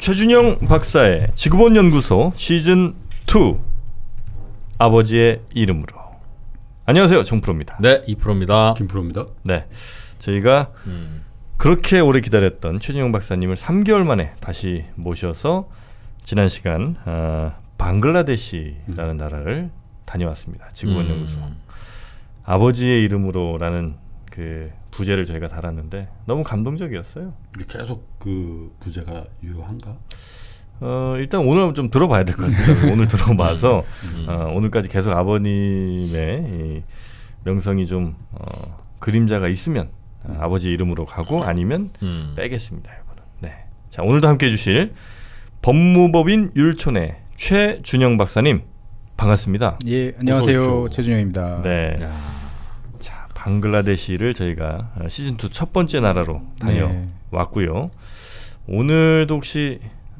최준영 박사의 지구본 연구소 시즌 2 아버지의 이름으로. 안녕하세요, 정프로입니다. 네, 이프로입니다. 김프로입니다. 네, 저희가 그렇게 오래 기다렸던 최준영 박사님을 3개월 만에 다시 모셔서 지난 시간 방글라데시라는 나라를 다녀왔습니다. 지구본 연구소. 아버지의 이름으로라는 그 부제를 저희가 달았는데 너무 감동적이었어요. 계속 그 부제가 유효한가? 일단 오늘 좀 들어봐야 될 것 같습니다. 오늘 들어봐서 오늘까지 계속 아버님의 이 명성이 좀 그림자가 있으면 아버지 이름으로 가고 아니면 빼겠습니다. 이거는. 네. 자, 오늘도 함께해 주실 법무법인 율촌의 최준영 박사님 반갑습니다. 예, 안녕하세요. 최준영입니다. 네. 자, 방글라데시를 저희가 시즌 2 첫 번째 나라로 다녀왔고요. 오늘도 혹시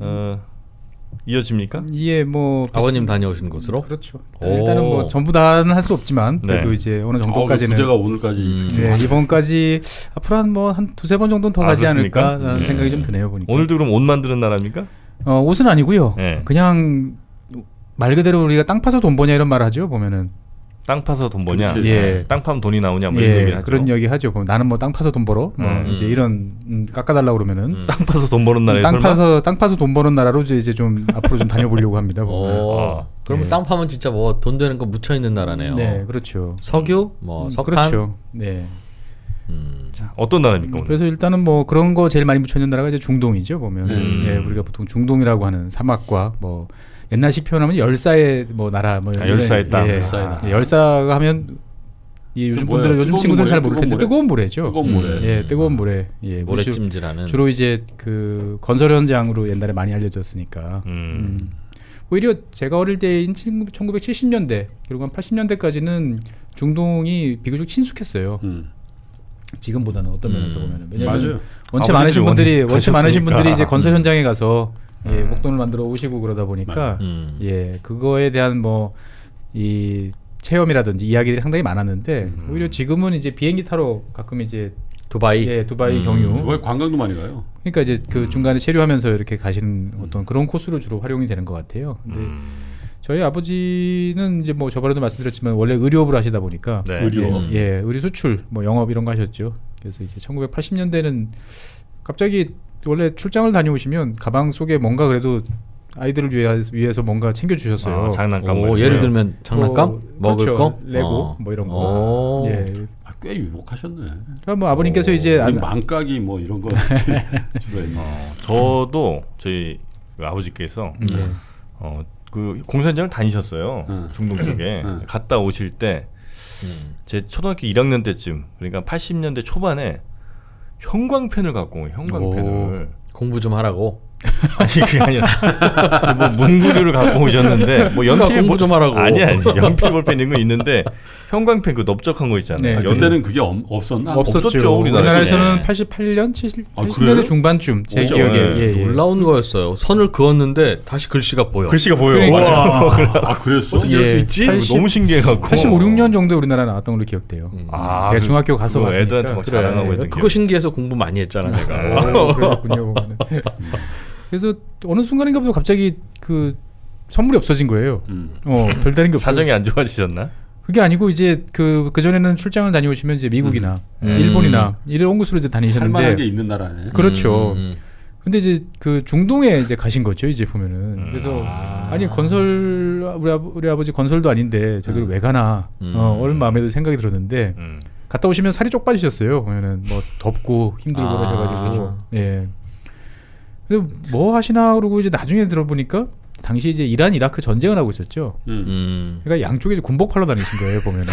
이어집니까? 예, 뭐 아버님 다녀오신 곳으로? 그렇죠. 일단은 뭐 전부 다는 할 수 없지만 그래도 네. 이제 어느 정도까지는 부제가 오늘까지 네, 이번까지 앞으로 한 두세 번 정도는 더 가지 그렇습니까? 않을까라는 생각이 좀 드네요, 보니까. 오늘도 그럼 옷 만드는 나라입니까? 옷은 아니고요. 네. 그냥 말 그대로 우리가 땅 파서 돈 버냐 이런 말 하죠, 보면은. 땅 파서 돈 버냐? 그렇지. 예. 땅 파면 돈이 나오냐? 뭐 이런 예, 얘기를 하죠. 그런 이야기 하죠. 보면 나는 뭐 땅 파서 돈 벌어. 뭐 이제 이런 깎아달라고 그러면은 땅 파서 돈 버는 나라에 땅 설마? 파서 돈 버는 나라로 이제 좀 앞으로 좀 다녀보려고 합니다. 그러면 땅 파면 진짜 뭐 돈 되는 거 묻혀 있는 나라네요. 네, 그렇죠. 석유, 뭐 석탄. 그렇죠. 네. 자, 어떤 나라입니까 오늘? 그래서 일단은 뭐 그런 거 제일 많이 묻혀 있는 나라가 이제 중동이죠. 보면 예, 우리가 보통 중동이라고 하는 사막과 뭐 옛날식 표현하면 열사의 뭐 나라 뭐 열사의 땅. 예, 열사가 하면 이 요즘 뭐야? 분들은 요즘 친구들은 잘 모를 텐데 뜨거운 모래죠. 뜨거운 모래. 예, 뜨거운 모래. 예, 모래찜질하는. 주로 이제 그 건설 현장으로 옛날에 많이 알려졌으니까. 오히려 제가 어릴 때인 1970년대 그리고 한 80년대까지는 중동이 비교적 친숙했어요. 지금보다는 어떤 면에서 보면은. 왜냐면 맞아요. 원체 많으신 분들이 이제 건설 음. 현장에 가서 예, 목돈을 만들어 오시고 그러다 보니까 예, 그거에 대한 뭐 이 체험이라든지 이야기들이 상당히 많았는데 오히려 지금은 이제 비행기 타러 가끔 이제 두바이. 예, 두바이 경유. 두바이 관광도 많이 가요. 그러니까 이제 그 중간에 체류하면서 이렇게 가시는 어떤 그런 코스로 주로 활용이 되는 것 같아요. 근데 저희 아버지는 이제 뭐 저번에도 말씀드렸지만 원래 의료업을 하시다 보니까 네. 의료. 예, 의료 수출, 뭐 영업 이런 거 하셨죠. 그래서 이제 1980년대는 갑자기 원래 출장을 다녀오시면 가방 속에 뭔가 그래도 아이들을 위해서 뭔가 챙겨주셨어요. 장난감. 오, 예를 들면 장난감? 먹을 그렇죠. 거? 레고 뭐 이런 거. 예. 꽤 유복하셨네. 그러니까 뭐 아버님께서 이제 망가기 뭐 이런 거 주로 했네. 저도 저희 아버지께서 그 공사장을 다니셨어요. 중동 쪽에. 갔다 오실 때 제 초등학교 1학년 때쯤, 그러니까 80년대 초반에 형광펜을 갖고 온 거예요. 형광펜을. 공부 좀 하라고. 아니 그게 아니라 뭐 문구류를 갖고 오셨는데 뭐 연필 공부 좀 하라고. 아니 연필 볼펜 이런 거 있는데 형광펜 그 넓적한 거 있잖아요. 네. 그때는 그게 없었나? 없었죠. 우리나라에서는 네. 88년, 80년대 그래요? 중반쯤 제 그렇죠. 기억에 네. 예. 놀라운 거였어요. 선을 그었는데 다시 글씨가 보여. 글씨가 보여. 아, 그랬어? 어떻게 이럴 수 있지? 너무 신기해갖고 85, 6년 정도에 우리나라 나왔던 걸로 기억돼요. 제가 중학교 가서 그거 봤으니까. 애들한테 막 자랑하고 했던 그거 신기해서 공부 많이 했잖아 내가. 그렇군요. 그래서 어느 순간인가부터 갑자기 그 선물이 없어진 거예요. 별다른 게 없어요. 사정이 안 좋아지셨나? 그게 아니고 이제 그 전에는 출장을 다녀오시면 이제 미국이나 일본이나 이런 곳으로 이제 살만한 게 다니셨는데 있는 나라네. 그렇죠. 근데 이제 그 중동에 이제 가신 거죠, 이제 보면은. 그래서 아니 건설 우리 아버지 건설도 아닌데 저기를 왜 가나 얼마 마음에도 생각이 들었는데 갔다 오시면 살이 쪽 빠지셨어요. 보면은 뭐 덥고 힘들고 그러셔가지고 예. 그래서 뭐 하시나 그러고 이제 나중에 들어보니까 당시 이제 이란 이라크 전쟁을 하고 있었죠. 그러니까 양쪽에 이제 군복 팔러 다니신 거예요, 보면은.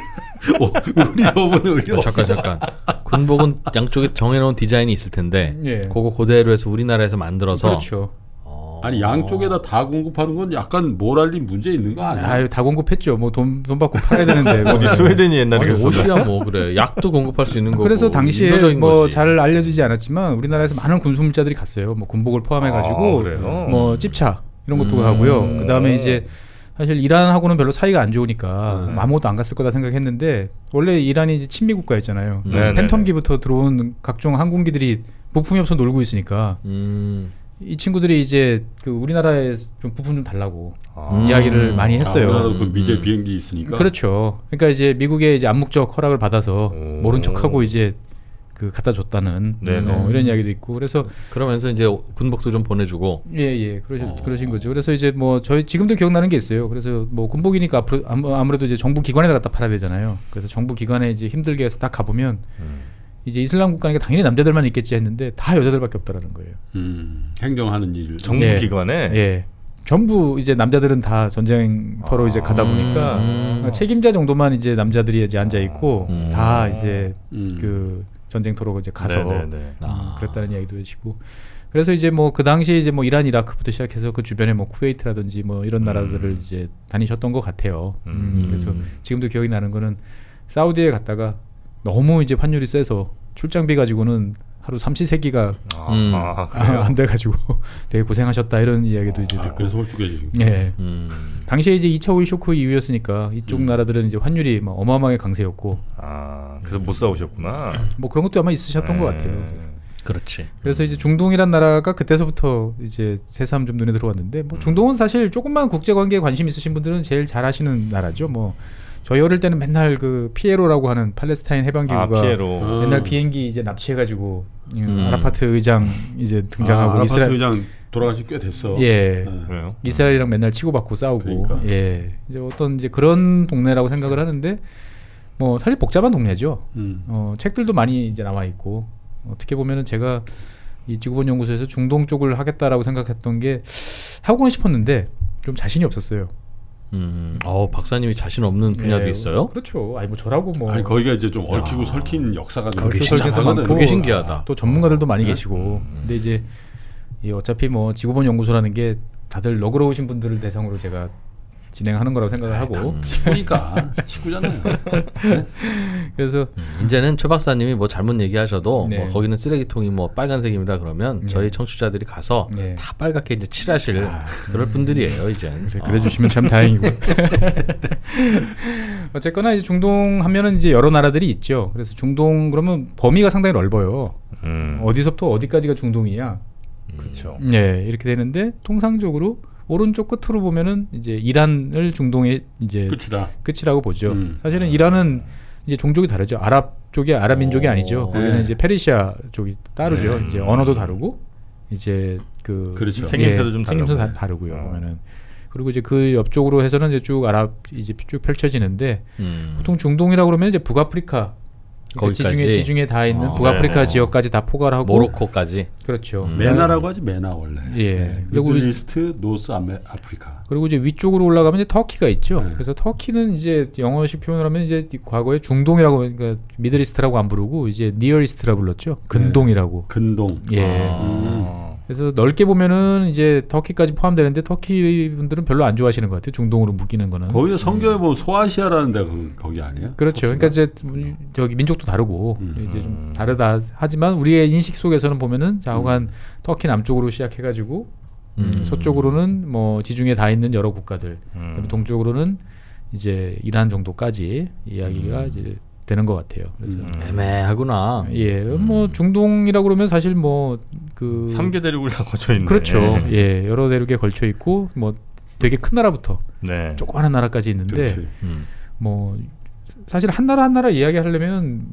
의료는 의료. 잠깐. 군복은 양쪽에 정해놓은 디자인이 있을 텐데 예. 그거 그대로 해서 우리나라에서 만들어서. 그렇죠. 아니 양쪽에다 다 공급하는 건 약간 모랄리 문제 있는 거 아니야? 아유, 다 공급했죠. 뭐 돈 받고 팔아야 되는데. 어디 스웨덴이 옛날에 아니, 옷이야 뭐 그래. 약도 공급할 수 있는 거고. 그래서 당시에 인도적인 뭐 거지. 잘 알려지지 않았지만 우리나라에서 많은 군수물자들이 갔어요. 뭐 군복을 포함해가지고 그래요? 뭐 찝차 이런 것도 가고요. 그 다음에 이제 사실 이란하고는 별로 사이가 안 좋으니까 아무것도 안 갔을 거다 생각했는데 원래 이란이 이제 친미 국가였잖아요. 팬텀기부터 들어온 각종 항공기들이 부품이 없어 놀고 있으니까 이 친구들이 이제 그 우리나라의 좀 부분 좀 달라고 이야기를 많이 했어요. 우리나라도 그 미제 비행기 있으니까. 그렇죠. 그러니까 이제 미국의 이제 암묵적 허락을 받아서 모른 척하고 이제 그 갖다 줬다는 이런 이야기도 있고 그래서 그러면서 이제 군복도 좀 보내주고 예 그러신 거죠. 그래서 이제 뭐 저희 지금도 기억나는 게 있어요. 그래서 뭐 군복이니까 앞으로 아무래도 이제 정부 기관에다 갖다 팔아야 되잖아요. 그래서 정부 기관에 이제 힘들게 해서 딱 가보면 이제 이슬람 국가니까 당연히 남자들만 있겠지 했는데 다 여자들밖에 없다라는 거예요. 행정하는 일. 정부 기관에. 예. 전부 이제 남자들은 다 전쟁터로 이제 가다 보니까 책임자 정도만 이제 남자들이 이제 앉아 있고 다 이제 그 전쟁터로 이제 가서 그랬다는 이야기도 해주시고 그래서 이제 뭐 그 당시에 이제 뭐 이란 이라크부터 시작해서 그 주변에 뭐 쿠웨이트라든지 뭐 이런 나라들을 이제 다니셨던 것 같아요. 그래서 지금도 기억이 나는 거는 사우디에 갔다가 너무 이제 환율이 세서 출장비 가지고는 하루 삼시세끼가 안 돼가지고 되게 고생하셨다 이런 이야기도 이제 듣고. 그래서 홀쭉해지고. 예. 당시에 이제 2차 오일 쇼크 이후였으니까 이쪽 나라들은 이제 환율이 막 어마어마하게 강세였고. 그래서 못 싸우셨구나. 뭐 그런 것도 아마 있으셨던 것 같아요. 그렇지. 그래서 이제 중동이란 나라가 그때서부터 이제 새삼 좀 눈에 들어왔는데 뭐 중동은 사실 조금만 국제관계에 관심 있으신 분들은 제일 잘 아시는 나라죠. 뭐 저희 어릴 때는 맨날 그 피에로라고 하는 팔레스타인 해방기구가 맨날 비행기 이제 납치해가지고 아라파트 의장 이제 등장하고 아라파트 의장 돌아가신 꽤 됐어. 예, 그래요? 이스라엘이랑 맨날 치고받고 싸우고, 그러니까. 예, 이제 어떤 이제 그런 동네라고 생각을 하는데 뭐 사실 복잡한 동네죠. 책들도 많이 이제 나와 있고 어떻게 보면은 제가 이 지구본 연구소에서 중동 쪽을 하겠다라고 생각했던 게 하고는 싶었는데 좀 자신이 없었어요. 박사님이 자신 없는 분야도 있어요? 그렇죠. 아니 뭐 저라고 뭐 아니 거기가 이제 좀 얽히고 설킨 역사가 좀 설계도 많고 그게 신기하다. 또 전문가들도 많이 계시고. 근데 이제 이 어차피 뭐 지구본 연구소라는 게 다들 너그러우신 분들을 대상으로 제가 진행하는 거라고 생각을 하고. 식구니까 식구잖아요. 그래서 이제는 최 박사님이 뭐 잘못 얘기하셔도 뭐 거기는 쓰레기통이 뭐 빨간색입니다 그러면 저희 청취자들이 가서 다 빨갛게 이제 칠하실 그럴 분들이에요 이젠. 그래주시면 참 다행이고. 어쨌거나 이제 중동 하면은 이제 여러 나라들이 있죠. 그래서 중동 그러면 범위가 상당히 넓어요. 어디서부터 어디까지가 중동이냐. 그렇죠. 네, 이렇게 되는데 통상적으로 오른쪽 끝으로 보면은 이제 이란을 중동의 이제 끝이라고 보죠. 사실은 이란은 이제 종족이 다르죠. 아랍 쪽이 아랍 민족이 아니죠. 거기는 이제 페르시아 쪽이 따르죠. 이제 언어도 다르고 이제 그 그렇죠. 생김새도 좀 생김새도 다르고요. 보면은 그리고 이제 그 옆쪽으로 해서는 이제 쭉 아랍 이제 쭉 펼쳐지는데 보통 중동이라고 그러면 이제 북아프리카 거기까지 지중해 다 있는 북아프리카 지역까지 다 포괄하고 모로코까지. 그렇죠. 메나라고 하지 메나 원래. 예. 그리고 미들리스트, 노스 아프리카. 그리고 이제 위쪽으로 올라가면 이제 터키가 있죠. 그래서 터키는 이제 영어식 표현을 하면 이제 과거에 중동이라고 그러니까 미들리스트라고 안 부르고 이제 니어리스트라 불렀죠. 근동이라고. 근동. 예. 그래서 넓게 보면은 이제 터키까지 포함되는데 터키 분들은 별로 안 좋아하시는 것 같아요. 중동으로 묶이는 거는. 거기에 성경에 보면 소아시아라는 데가 거기 아니에요? 그렇죠. 그러니까 이제 저기 민족도 다르고 이제 좀 다르다 하지만 우리의 인식 속에서는 보면은 좌우간 터키 남쪽으로 시작해가지고 서쪽으로는 뭐 지중해 다 있는 여러 국가들, 그다음에 동쪽으로는 이제 이란 정도까지 이야기가 이제 되는 것 같아요. 그래서 애매하구나. 예, 뭐 중동이라고 그러면 사실 뭐 그 3개 대륙을 다 거쳐 있는. 그렇죠. 예, 여러 대륙에 걸쳐 있고 뭐 되게 큰 나라부터 조그마한 나라까지 있는데 뭐 사실 한 나라 이야기하려면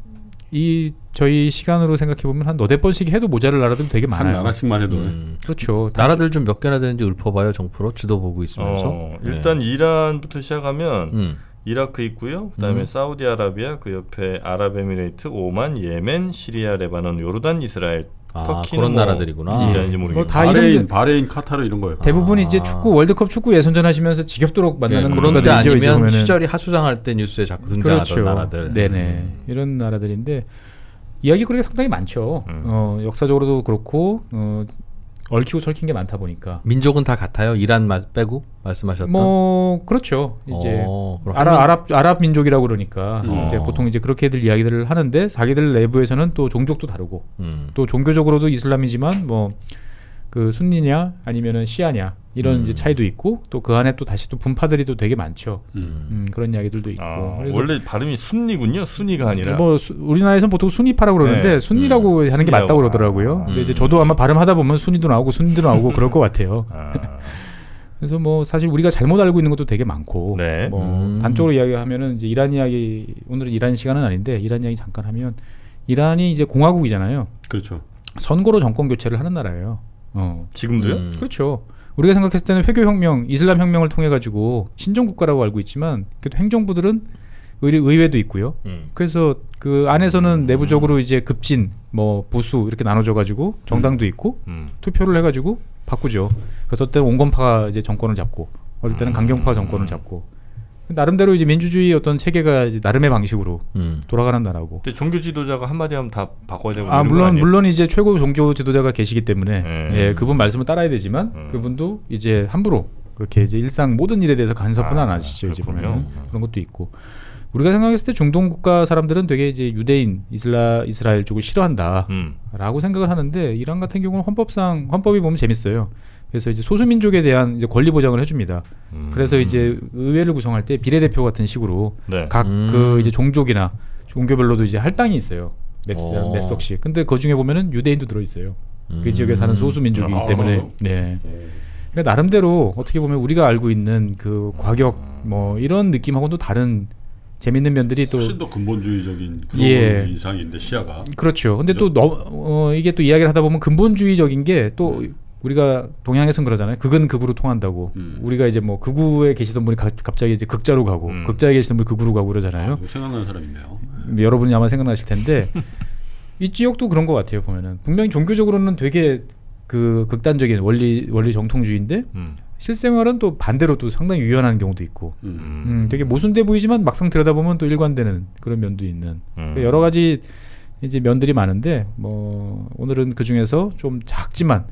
이 저희 시간으로 생각해 보면 한 너댓 번씩 해도 모자랄 나라들도 되게 많아요. 한 나라씩만 해도. 그렇죠. 나라들 좀 몇 개나 되는지 읊어봐요. 정프로 지도 보고 있으면서. 일단 이란부터 시작하면 이라크 있고요. 그다음에 사우디아라비아, 그 옆에 아랍에미레이트, 오만, 예멘, 시리아, 레바논, 요르단, 이스라엘, 터키 그런 나라들이구나. 이란인지 모르겠고. 뭐 바레인, 카타르 이런 거예요. 대부분 이제 축구 월드컵 축구 예선전 하시면서 지겹도록 만나는 그런데 아니면 시절이 하수장할 때 뉴스에 자꾸 등장하던 그렇죠. 나라들. 네네 이런 나라들인데 이야기 그렇게 상당히 많죠. 역사적으로도 그렇고 얽히고 설킨 게 많다 보니까. 민족은 다 같아요. 이란 빼고 말씀하셨던. 뭐 그렇죠. 이제 아랍 민족이라고 그러니까 이제 보통 이제 그렇게들 이야기들을 하는데 자기들 내부에서는 또 종족도 다르고 또 종교적으로도 이슬람이지만 뭐 그 순니냐 아니면은 시아냐 이런 이제 차이도 있고 또 그 안에 또 다시 또 분파들이 또 되게 많죠. 그런 이야기들도 있고. 원래 발음이 순니군요. 순니가 아니라. 뭐 우리나라에서는 보통 순니파라고 그러는데 네. 순니라고 하는 게 맞다고 그러더라고요. 근데 이제 저도 아마 발음하다 보면 순니도 나오고 순니도 나오고 그럴 것 같아요. 그래서 뭐 사실 우리가 잘못 알고 있는 것도 되게 많고 네. 뭐 단적으로 이야기하면은 이제 이란 이야기 오늘은 이란 시간은 아닌데 이란 이야기 잠깐 하면 이란이 이제 공화국이잖아요. 그렇죠. 선거로 정권 교체를 하는 나라예요. 지금도요? 그렇죠. 우리가 생각했을 때는 회교혁명, 이슬람혁명을 통해 가지고 신정국가라고 알고 있지만 그래도 행정부들은 의회도 있고요. 그래서 그 안에서는 내부적으로 이제 급진, 뭐 보수 이렇게 나눠져 가지고 정당도 있고 투표를 해가지고 바꾸죠. 그래서 어떤 온건파가 이제 정권을 잡고 어떨 때는 강경파가 정권을 잡고 나름대로 이제 민주주의 어떤 체계가 이제 나름의 방식으로 돌아가는 나라고. 근데 종교 지도자가 한마디 하면 다 바꿔야 되고. 물론 이제 최고 종교 지도자가 계시기 때문에 예, 그분 말씀을 따라야 되지만 그분도 이제 함부로 그렇게 이제 일상 모든 일에 대해서 간섭은 안 하시죠. 이제 보면 그런 것도 있고. 우리가 생각했을 때 중동 국가 사람들은 되게 이제 유대인, 이스라엘 쪽을 싫어한다라고 생각을 하는데 이란 같은 경우는 헌법이 보면 재밌어요. 그래서 이제 소수민족에 대한 이제 권리 보장을 해줍니다. 그래서 이제 의회를 구성할 때 비례대표 같은 식으로 네. 각 그 이제 종족이나 종교별로도 이제 할당이 있어요. 몇 석씩. 근데 그 중에 보면은 유대인도 들어 있어요. 그 지역에 사는 소수민족이기 때문에. 네. 그러니까 나름대로 어떻게 보면 우리가 알고 있는 그 과격 뭐 이런 느낌하고는 또 다른 재밌는 면들이 또 훨씬 더 근본주의적인 그런 예. 인상인데 시야가. 그렇죠. 근데 또 이게 또 이야기를 하다 보면 근본주의적인 게 또 우리가 동양에선 그러잖아요. 극은 극으로 통한다고. 우리가 이제 뭐 극우에 계시던 분이 갑자기 이제 극자로 가고 극자에 계시던 분이 극으로 가고 그러잖아요. 생각나는 사람 있네요. 여러분이 아마 생각나실 텐데 이 지역도 그런 것 같아요. 보면은 분명히 종교적으로는 되게 그 극단적인 원리 정통주의인데 실생활은 또 반대로 또 상당히 유연한 경우도 있고 되게 모순돼 보이지만 막상 들여다보면 또 일관되는 그런 면도 있는 여러 가지 이제 면들이 많은데 뭐 오늘은 그 중에서 좀 작지만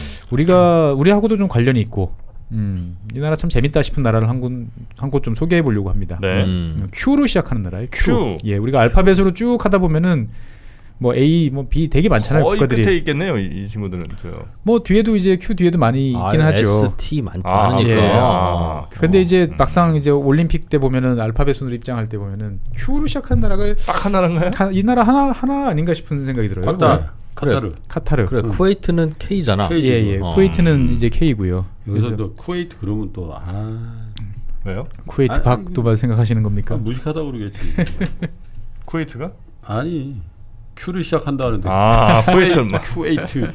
우리하고도 좀 관련이 있고 이 나라 참 재밌다 싶은 나라를 한 곳 좀 소개해 보려고 합니다. 네. Q로 시작하는 나라예요. Q. 예, 우리가 알파벳으로 쭉 하다 보면은 뭐 A, 뭐 B 되게 많잖아요. 국가들이. 끝에 있겠네요. 이 친구들은 뭐 뒤에도 이제 Q 뒤에도 많이 있긴 하죠. S, T 많으니까. 예. 근데 이제 막상 이제 올림픽 때 보면은 알파벳 순으로 입장할 때 보면은 Q로 시작한 나라가 딱 한 나라인가요? 이 나라 하나 아닌가 싶은 생각이 들어요. 카타르. 그래. 쿠웨이트는 K잖아. 예. 쿠웨이트는 이제 K고요. 여기서 또 쿠웨이트 그러면 또 왜요? 쿠웨이트 박도 생각하시는 겁니까? 무식하다고 그러겠지. 쿠웨이트가? 아니. Q를 시작한다는데. 쿠웨이트.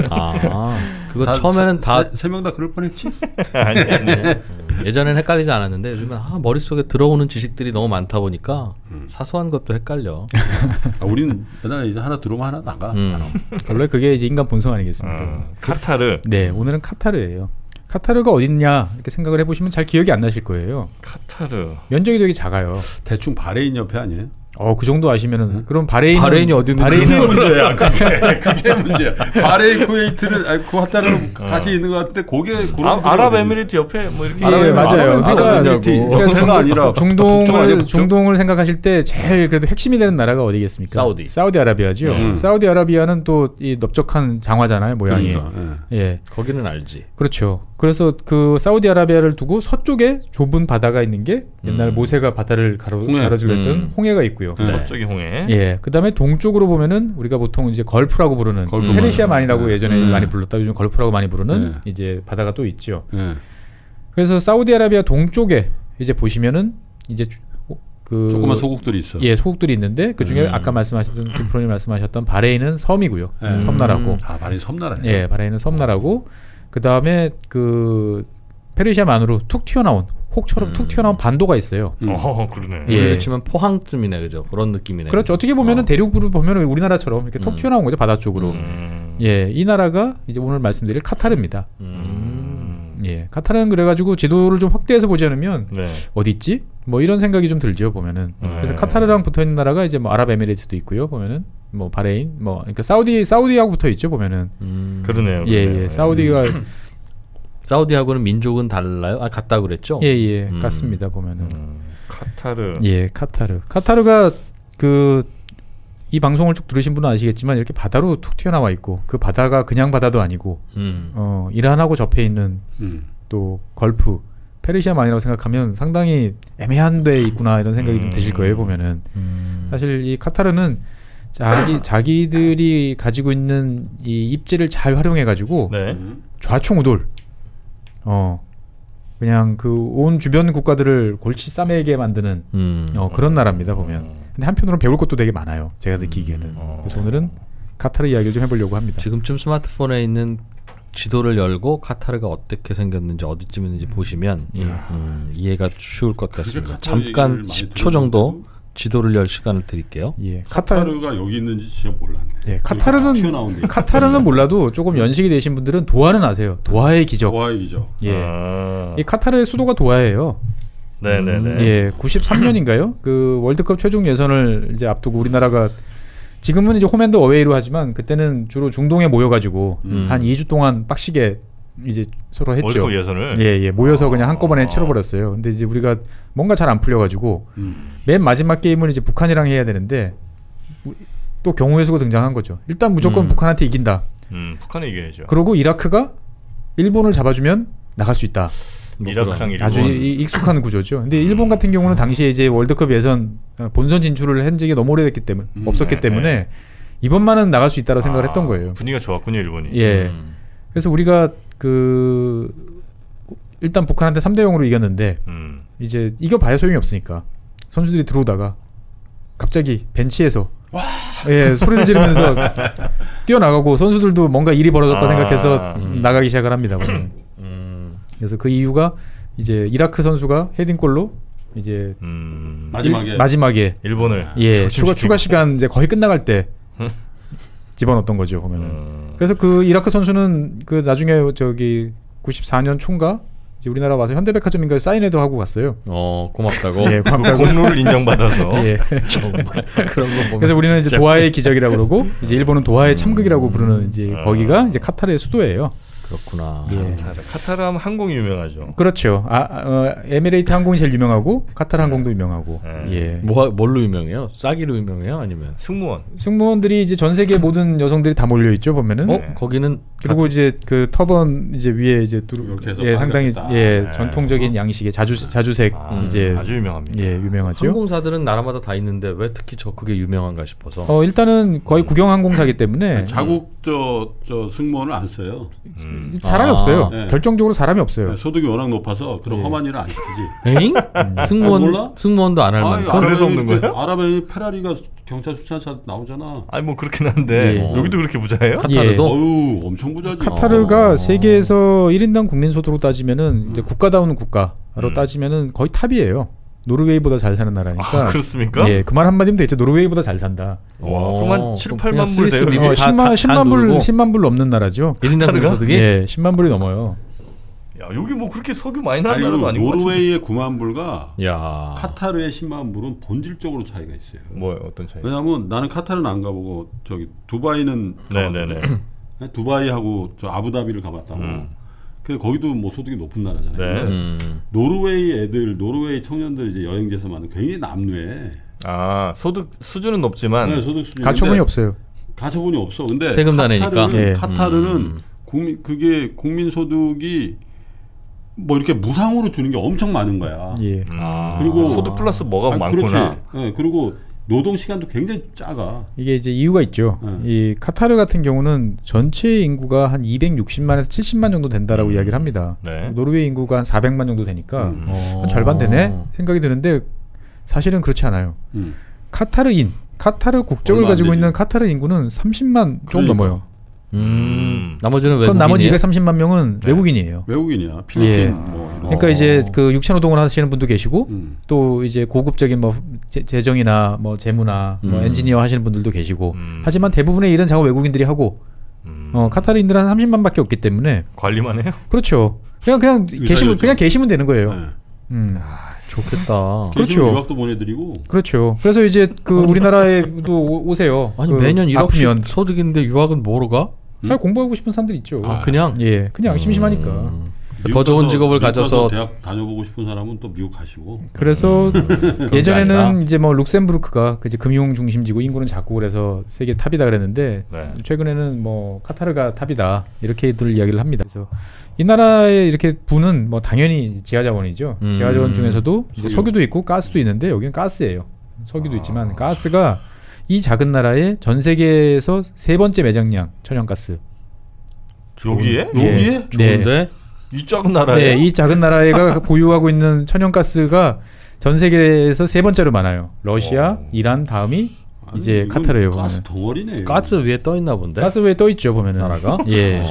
그거 처음에는 다 세 명 다 그럴 뻔했지. 아니. 예전엔 헷갈리지 않았는데 요즘은 머릿속에 들어오는 지식들이 너무 많다 보니까 사소한 것도 헷갈려. 우리는 옛날에 이제 하나 들어오면 하나 나가. 원래 그게 이제 인간 본성 아니겠습니까? 카타르. 네, 오늘은 카타르예요. 카타르가 어딨냐 이렇게 생각을 해보시면 잘 기억이 안 나실 거예요. 카타르. 면적이 되게 작아요. 대충 바레인 옆에 아니에요? 그 정도 아시면은 그럼 바레인이 어디 있는 그게 문제야. 그게 문제야. 바레인 쿠웨이트는 카타르는 같이 있는 것 같은데 그게 아랍에미리트 옆에 뭐 이렇게. 맞아요. 그러니까 아니라 중동을 생각하실 때 제일 그래도 핵심이 되는 나라가 어디겠습니까? 사우디아라비아죠. 사우디아라비아는 또 이 넓적한 장화잖아요, 모양이. 예. 거기는 알지. 그렇죠. 그래서 그 사우디아라비아를 두고 서쪽에 좁은 바다가 있는 게 옛날 모세가 바다를 가로질러 했던 홍해가 있고요. 서쪽이 홍해. 예. 그다음에 동쪽으로 보면은 우리가 보통 이제 걸프라고 부르는 페르시아만이라고 예전에 많이 불렀다. 요즘 걸프라고 많이 부르는 이제 바다가 또 있죠. 그래서 사우디아라비아 동쪽에 이제 보시면은 이제 그 조그만 소국들이 있어요. 예, 소국들이 있는데 그 중에 아까 말씀하셨던 김프로님 말씀하셨던 바레인은 섬이고요. 섬나라고. 바레인 섬나라예요. 예, 바레인은 섬나라고. 그 다음에 그 페르시아만으로 툭 튀어나온 혹처럼 툭 튀어나온 반도가 있어요. 그러네. 예, 치면 포항쯤이네, 그죠? 그런 느낌이네. 그렇죠. 어떻게 보면은 대륙으로 보면은 우리나라처럼 이렇게 툭 튀어나온 거죠, 바다 쪽으로. 예, 이 나라가 이제 오늘 말씀드릴 카타르입니다. 예, 카타르는 그래가지고 지도를 좀 확대해서 보지 않으면 어디 있지? 뭐 이런 생각이 좀 들죠, 보면은. 그래서 카타르랑 붙어 있는 나라가 이제 뭐 아랍에미리트도 있고요, 보면은. 뭐 바레인, 뭐 그러니까 사우디하고 붙어 있죠, 보면은. 그러네요. 예, 사우디가 사우디하고는 민족은 달라요? 같다 그랬죠? 예, 같습니다, 보면은. 카타르. 예, 카타르가 그 이 방송을 쭉 들으신 분은 아시겠지만 이렇게 바다로 툭 튀어나와 있고 그 바다가 그냥 바다도 아니고 이란하고 접해 있는 또 걸프 페르시아만이라고 생각하면 상당히 애매한 데 있구나 이런 생각이 좀 드실 거예요. 보면은 사실 이 카타르는 자기들이 가지고 있는 이 입지를 잘 활용해 가지고 네. 좌충우돌 그냥 그 온 주변 국가들을 골치 싸매게 만드는 그런 나라입니다. 보면. 근데 한편으로는 배울 것도 되게 많아요. 제가 느끼기에는. 그래서 오늘은 카타르 이야기를 좀 해보려고 합니다. 지금쯤 스마트폰에 있는 지도를 열고 카타르가 어떻게 생겼는지 어디쯤 있는지 보시면 이해가 쉬울 것 같습니다. 잠깐 10초 정도 지도를 열 시간을 드릴게요. 예, 카타르가 여기 있는지 진짜 몰랐네. 예, 카타르는 몰라도 조금 연식이 되신 분들은 도하는 아세요. 도하의 기적. 도하의 기적. 예, 이 카타르의 수도가 도하예요. 네네네. 예, 93년인가요? 그 월드컵 최종 예선을 이제 앞두고 우리나라가 지금은 이제 홈앤드 어웨이로 하지만 그때는 주로 중동에 모여가지고 한 2주 동안 빡시게 이제 서로 했죠. 월드컵 예선을. 예, 모여서 그냥 한꺼번에 치러버렸어요. 근데 이제 우리가 뭔가 잘 안 풀려가지고 맨 마지막 게임을 이제 북한이랑 해야 되는데 또 경우의 수가 등장한 거죠. 일단 무조건 북한한테 이긴다. 북한에 이겨야죠. 그리고 이라크가 일본을 잡아주면 나갈 수 있다. 이라크랑 일본. 아주 익숙한 구조죠. 근데 일본 같은 경우는 당시에 이제 월드컵 예선 본선 진출을 한 적이 너무 오래됐기 때문에 없었기 때문에 이번만은 나갈 수 있다고 생각을 했던 거예요. 분위기가 좋았군요, 일본이. 예. 그래서 우리가 일단 북한한테 3대0으로 이겼는데 이제 이겨봐야 소용이 없으니까 선수들이 들어오다가 갑자기 벤치에서 예, 소리를 지르면서 뛰어나가고 선수들도 뭔가 일이 벌어졌다 생각해서 나가기 시작을 합니다. 그래서 그 이유가 이제 이라크 선수가 헤딩골로 이제 마지막에 일본을 추가 시간 이제 거의 끝나갈 때 집어넣었던 거죠. 보면은. 그래서 그 이라크 선수는 그 나중에 저기 94년 초인가 이제 우리나라 와서 현대백화점인가 사인회도 하고 갔어요. 고맙다고. 예, 고맙다고. 공로를 인정받아서. 예. 정말 그런 거 보면. 그래서 우리는 이제 도하의 기적이라고 그러고 이제 일본은 도하의 참극이라고 부르는 이제 거기가 이제 카타르의 수도예요. 그렇구나. 예. 카타르 하면 항공이 유명하죠. 그렇죠. 에미레이트 항공이 제일 유명하고 카타르 항공도 유명하고. 예. 뭘로 유명해요? 싸기로 유명해요? 아니면 승무원들이 이제 전 세계 모든 여성들이 다 몰려 있죠 보면은. 거기는 그리고 이제 그 터번 이제 위에 이제 상당히 전통적인 양식의 자주색 이제 아주 유명합니다. 예, 유명하죠. 항공사들은 나라마다 다 있는데 왜 특히 그게 유명한가 싶어서. 일단은 거의 국영 항공사기 때문에 자국 저 승무원을 안 써요. 사람이 없어요. 네. 결정적으로 사람이 없어요. 소득이 워낙 높아서 그런 험한 일을 안 시키지. 에잉? 승무원도 안 할 만큼. 그래서 없는 거예요? 아랍에 페라리가 경찰 수산차 나오잖아. 아니 뭐 그렇긴 한데 여기도 그렇게 부자예요? 카타르도? 어유 엄청 부자지. 카타르가 세계에서 1인당 국민 소득으로 따지면은 이제 국가다운 국가로 따지면은 거의 탑이에요. 노르웨이보다 잘 사는 나라니까. 그렇습니까? 예, 그 말 한마디면 되겠죠. 노르웨이보다 잘 산다. 그만 7, 8만 불 돼요. 10만 불 넘는 나라죠. 1인당 국민 소득이? 예, 10만 불이 넘어요. 야, 여기 뭐 그렇게 석유 많이 나는 나라도 아니고. 노르웨이의 9만 불과 카타르의 10만 불은 본질적으로 차이가 있어요. 뭐요? 어떤 차이? 왜냐하면 나는 카타르는 안 가보고 저기 두바이는 네네네. 두바이하고 저 아부다비를 가봤다고. 거기도 뭐 소득이 높은 나라잖아요. 네. 노르웨이 청년들 이제 여행지에서 만든 굉장히 남루해. 소득 수준은 높지만 소득 수준 가처분이 없어요. 가처분이 없어. 근데 세금 다 내니까. 카타르는 국민 소득이 뭐 이렇게 무상으로 주는 게 엄청 많은 거야. 예. 그리고 소득 플러스 뭐가 많구나. 네, 그리고 노동 시간도 굉장히 작아. 이게 이제 이유가 있죠. 이 카타르 같은 경우는 전체 인구가 한 260만에서 70만 정도 된다라고 이야기를 합니다. 네. 노르웨이 인구가 한 400만 정도 되니까 한 절반 되네 생각이 드는데 사실은 그렇지 않아요. 카타르 국적을 가지고 있는 카타르 인구는 30만 조금 넘어요. 나머지는 외국인이에요? 나머지 230만 명은 외국인이에요. 외국인이야. 필리핀. 그러니까 이제 그 육체 노동을 하시는 분도 계시고 또 이제 고급적인 뭐 재정이나 뭐 재무나 뭐 엔지니어 하시는 분들도 계시고 하지만 대부분의 일은 자꾸 외국인들이 하고 카타르인들은 한 30만밖에 없기 때문에 관리만 해요? 그렇죠. 그냥 계시면 되는 거예요. 좋겠다. 그렇죠. 유학도 보내드리고. 그렇죠. 그래서 이제 그 우리나라에도 오세요. 아니 매년 1억씩 소득인데 유학은 뭐로 가? 공부하고 싶은 사람들 있죠. 그냥? 예, 그냥 심심하니까. 더 좋은 직업을 가져서 대학 다녀보고 싶은 사람은 또 미국 가시고. 그래서 예전에는 이제 뭐 룩셈부르크가 이제 금융 중심지고 인구는 작고 그래서 세계 탑이다 그랬는데 네. 최근에는 뭐 카타르가 탑이다 이렇게들 이야기를 합니다. 그래서 이 나라의 이렇게 부는 뭐 당연히 지하자원이죠. 지하자원 중에서도 이제 석유도 있고 가스도 있는데 여기는 가스예요. 석유도 있지만 가스가 이 작은 나라의 전 세계에서 세 번째 매장량 천연가스. 여기에? 예. 좋은데 네. 이 작은 나라에? 네, 이 작은 나라가 보유하고 있는 천연가스가 전 세계에서 세 번째로 많아요. 러시아, 이란 다음이 이제 카타르예요. 가스 덩어리네. 가스 위에 떠 있나 본데. 가스 위에 떠 있죠 보면은. 나라가. 예.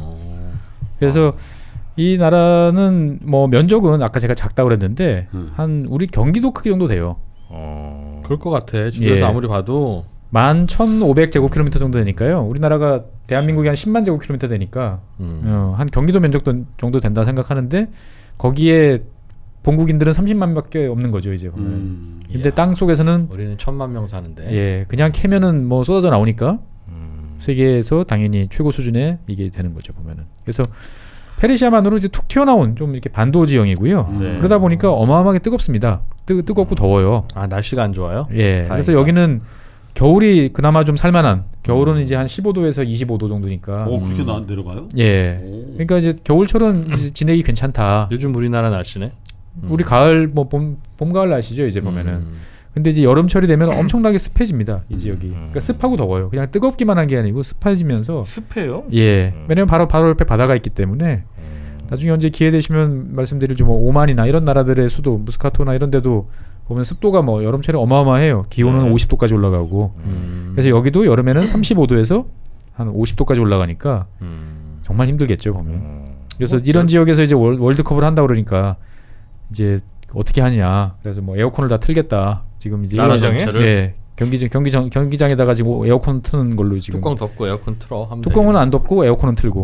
그래서 이 나라는 뭐 면적은 아까 제가 작다고 그랬는데 한 우리 경기도 크기 정도 돼요. 그럴 것 같아. 지도에서 예. 아무리 봐도 11,500제곱킬로미터 정도 되니까요. 우리나라가 대한민국이 한 10만 제곱킬로미터 되니까 한 경기도 면적 정도 된다 생각하는데 거기에 본국인들은 30만밖에 없는 거죠 이제 보면. 근데 이야. 땅 속에서는 우리는 1,000만 명 사는데. 예 그냥 캐면은 뭐 쏟아져 나오니까 세계에서 당연히 최고 수준의 이게 되는 거죠 보면은. 그래서 페르시아만으로 이제 툭 튀어나온 좀 이렇게 반도 지형이고요. 네. 그러다 보니까 어마어마하게 뜨겁습니다. 뜨겁고 더워요. 아 날씨가 안 좋아요? 예. 그래서 여기는 겨울이 그나마 좀 살만한. 겨울은 이제 한 15도에서 25도 정도니까. 그렇게 내려가요? 예. 그러니까 이제 겨울철은 이제 지내기 괜찮다. 요즘 우리나라 날씨네. 우리 가을 뭐 봄 가을 날씨죠 이제 보면은. 근데 이제 여름철이 되면 엄청나게 습해집니다 이 지역이. 그러니까 습하고 더워요. 그냥 뜨겁기만 한 게 아니고 습해지면서. 습해요? 예. 왜냐면 바로 옆에 바다가 있기 때문에. 나중에 언제 기회 되시면 말씀드리죠. 뭐 오만이나 이런 나라들의 수도 무스카토나 이런 데도 보면 습도가 뭐 여름철에 어마어마해요. 기온은 50도까지 올라가고. 그래서 여기도 여름에는 35도에서 한 50도까지 올라가니까 정말 힘들겠죠 보면. 그래서 이런 지역에서 이제 월드컵을 한다 그러니까 이제 어떻게 하냐. 그래서 뭐 에어컨을 다 틀겠다. 지금 이제 나라장에? 네. 경기장에다가 지금 에어컨 트는 걸로 지금. 뚜껑 덮고 에어컨 틀어. 하면 뚜껑은 안 덮고 에어컨은 틀고.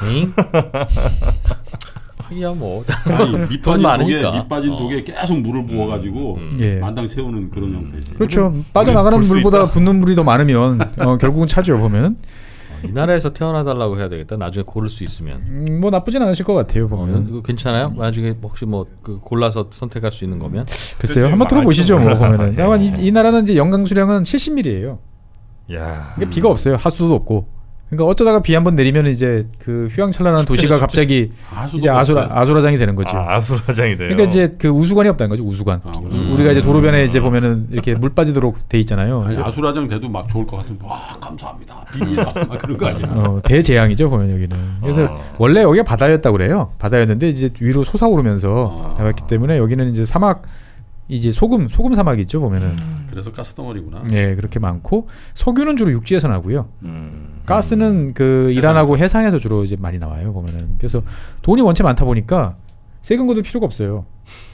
하기야 뭐. 돈 많으니까. 밑 빠진 독에 계속 물을 부어가지고 예. 만당 채우는 그런 형태지. 그렇죠. 빠져나가는 물보다 붙는 물이 더 많으면 결국은 차죠 보면. 이 나라에서 태어나달라고 해야 되겠다. 나중에 고를 수 있으면. 뭐 나쁘진 않으실 것 같아요 보면. 이거 괜찮아요? 나중에 혹시 뭐 그 골라서 선택할 수 있는 거면? 글쎄요. 한번 들어보시죠 뭐 보면은. 다만 이 나라는 이제 연강 수량은 70mm예요. 야. 그러니까 비가 없어요. 하수도 없고. 그러니까 어쩌다가 비 한번 내리면 이제 그 휘황찬란한 도시가 갑자기 이제 아수라장이 되는 거죠. 아수라장이 돼요. 그러니까 이제 그 우수관이 없다는 거죠. 우수관. 우리가 이제 도로변에 이제 보면은 이렇게 물 빠지도록 돼 있잖아요. 아니, 아수라장 돼도 막 좋을 것 같은. 와 감사합니다. 비니다. 막 그런 거 아니야. 대재앙이죠 보면 여기는. 그래서 원래 여기가 바다였다고 그래요. 바다였는데 이제 위로 솟아오르면서 나왔기 때문에 여기는 이제 사막. 이제 소금 사막이죠 보면은. 그래서 가스덩어리구나. 예, 그렇게 많고 석유는 주로 육지에서 나고요. 가스는 그 이란하고 해상에서 주로 이제 많이 나와요 보면은. 그래서 돈이 원체 많다 보니까 세금 거둘 필요가 없어요.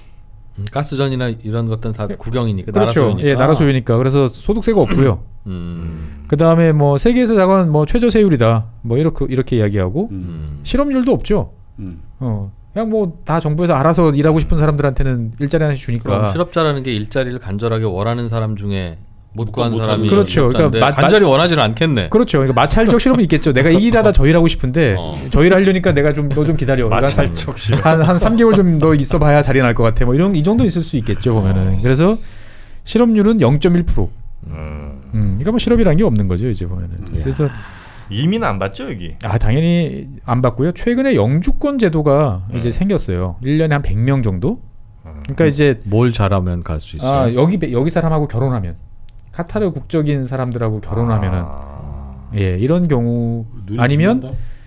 가스전이나 이런 것들은 다 국영이니까. 그렇죠. 나라 소유니까. 예, 나라 소유니까. 그래서 소득세가 없고요. 그 다음에 뭐 세계에서 작은 뭐 최저 세율이다. 뭐 이렇게 이야기하고 실업률도 없죠. 그냥 뭐 다 정부에서 알아서 일하고 싶은 사람들한테는 일자리 하나씩 주니까. 실업자라는 게 일자리를 간절하게 원하는 사람 중에 못 구한 사람이. 그렇죠. 그러니까 간절히 원하지는 않겠네. 그렇죠. 그러니까 마찰적 실업이 있겠죠. 내가 이 일하다 저 일하고 싶은데 저 일하려니까 내가 좀 너 좀 기다려. 마찰적 실업. 한 3개월 좀 너 있어봐야 자리 날 것 같아. 뭐 이 정도 있을 수 있겠죠 보면은. 그래서 실업률은 0.1%. 그러니까 뭐 실업이라는 게 없는 거죠 이제 보면은. 그래서 이민 안 받죠 여기? 당연히 안 받고요. 최근에 영주권 제도가 이제 생겼어요. 1년에 한 100명 정도. 그러니까 이제 뭘 잘하면 갈 수 있어요. 여기 사람하고 결혼하면 카타르 국적인 사람들하고 결혼하면은 예 이런 경우 아니면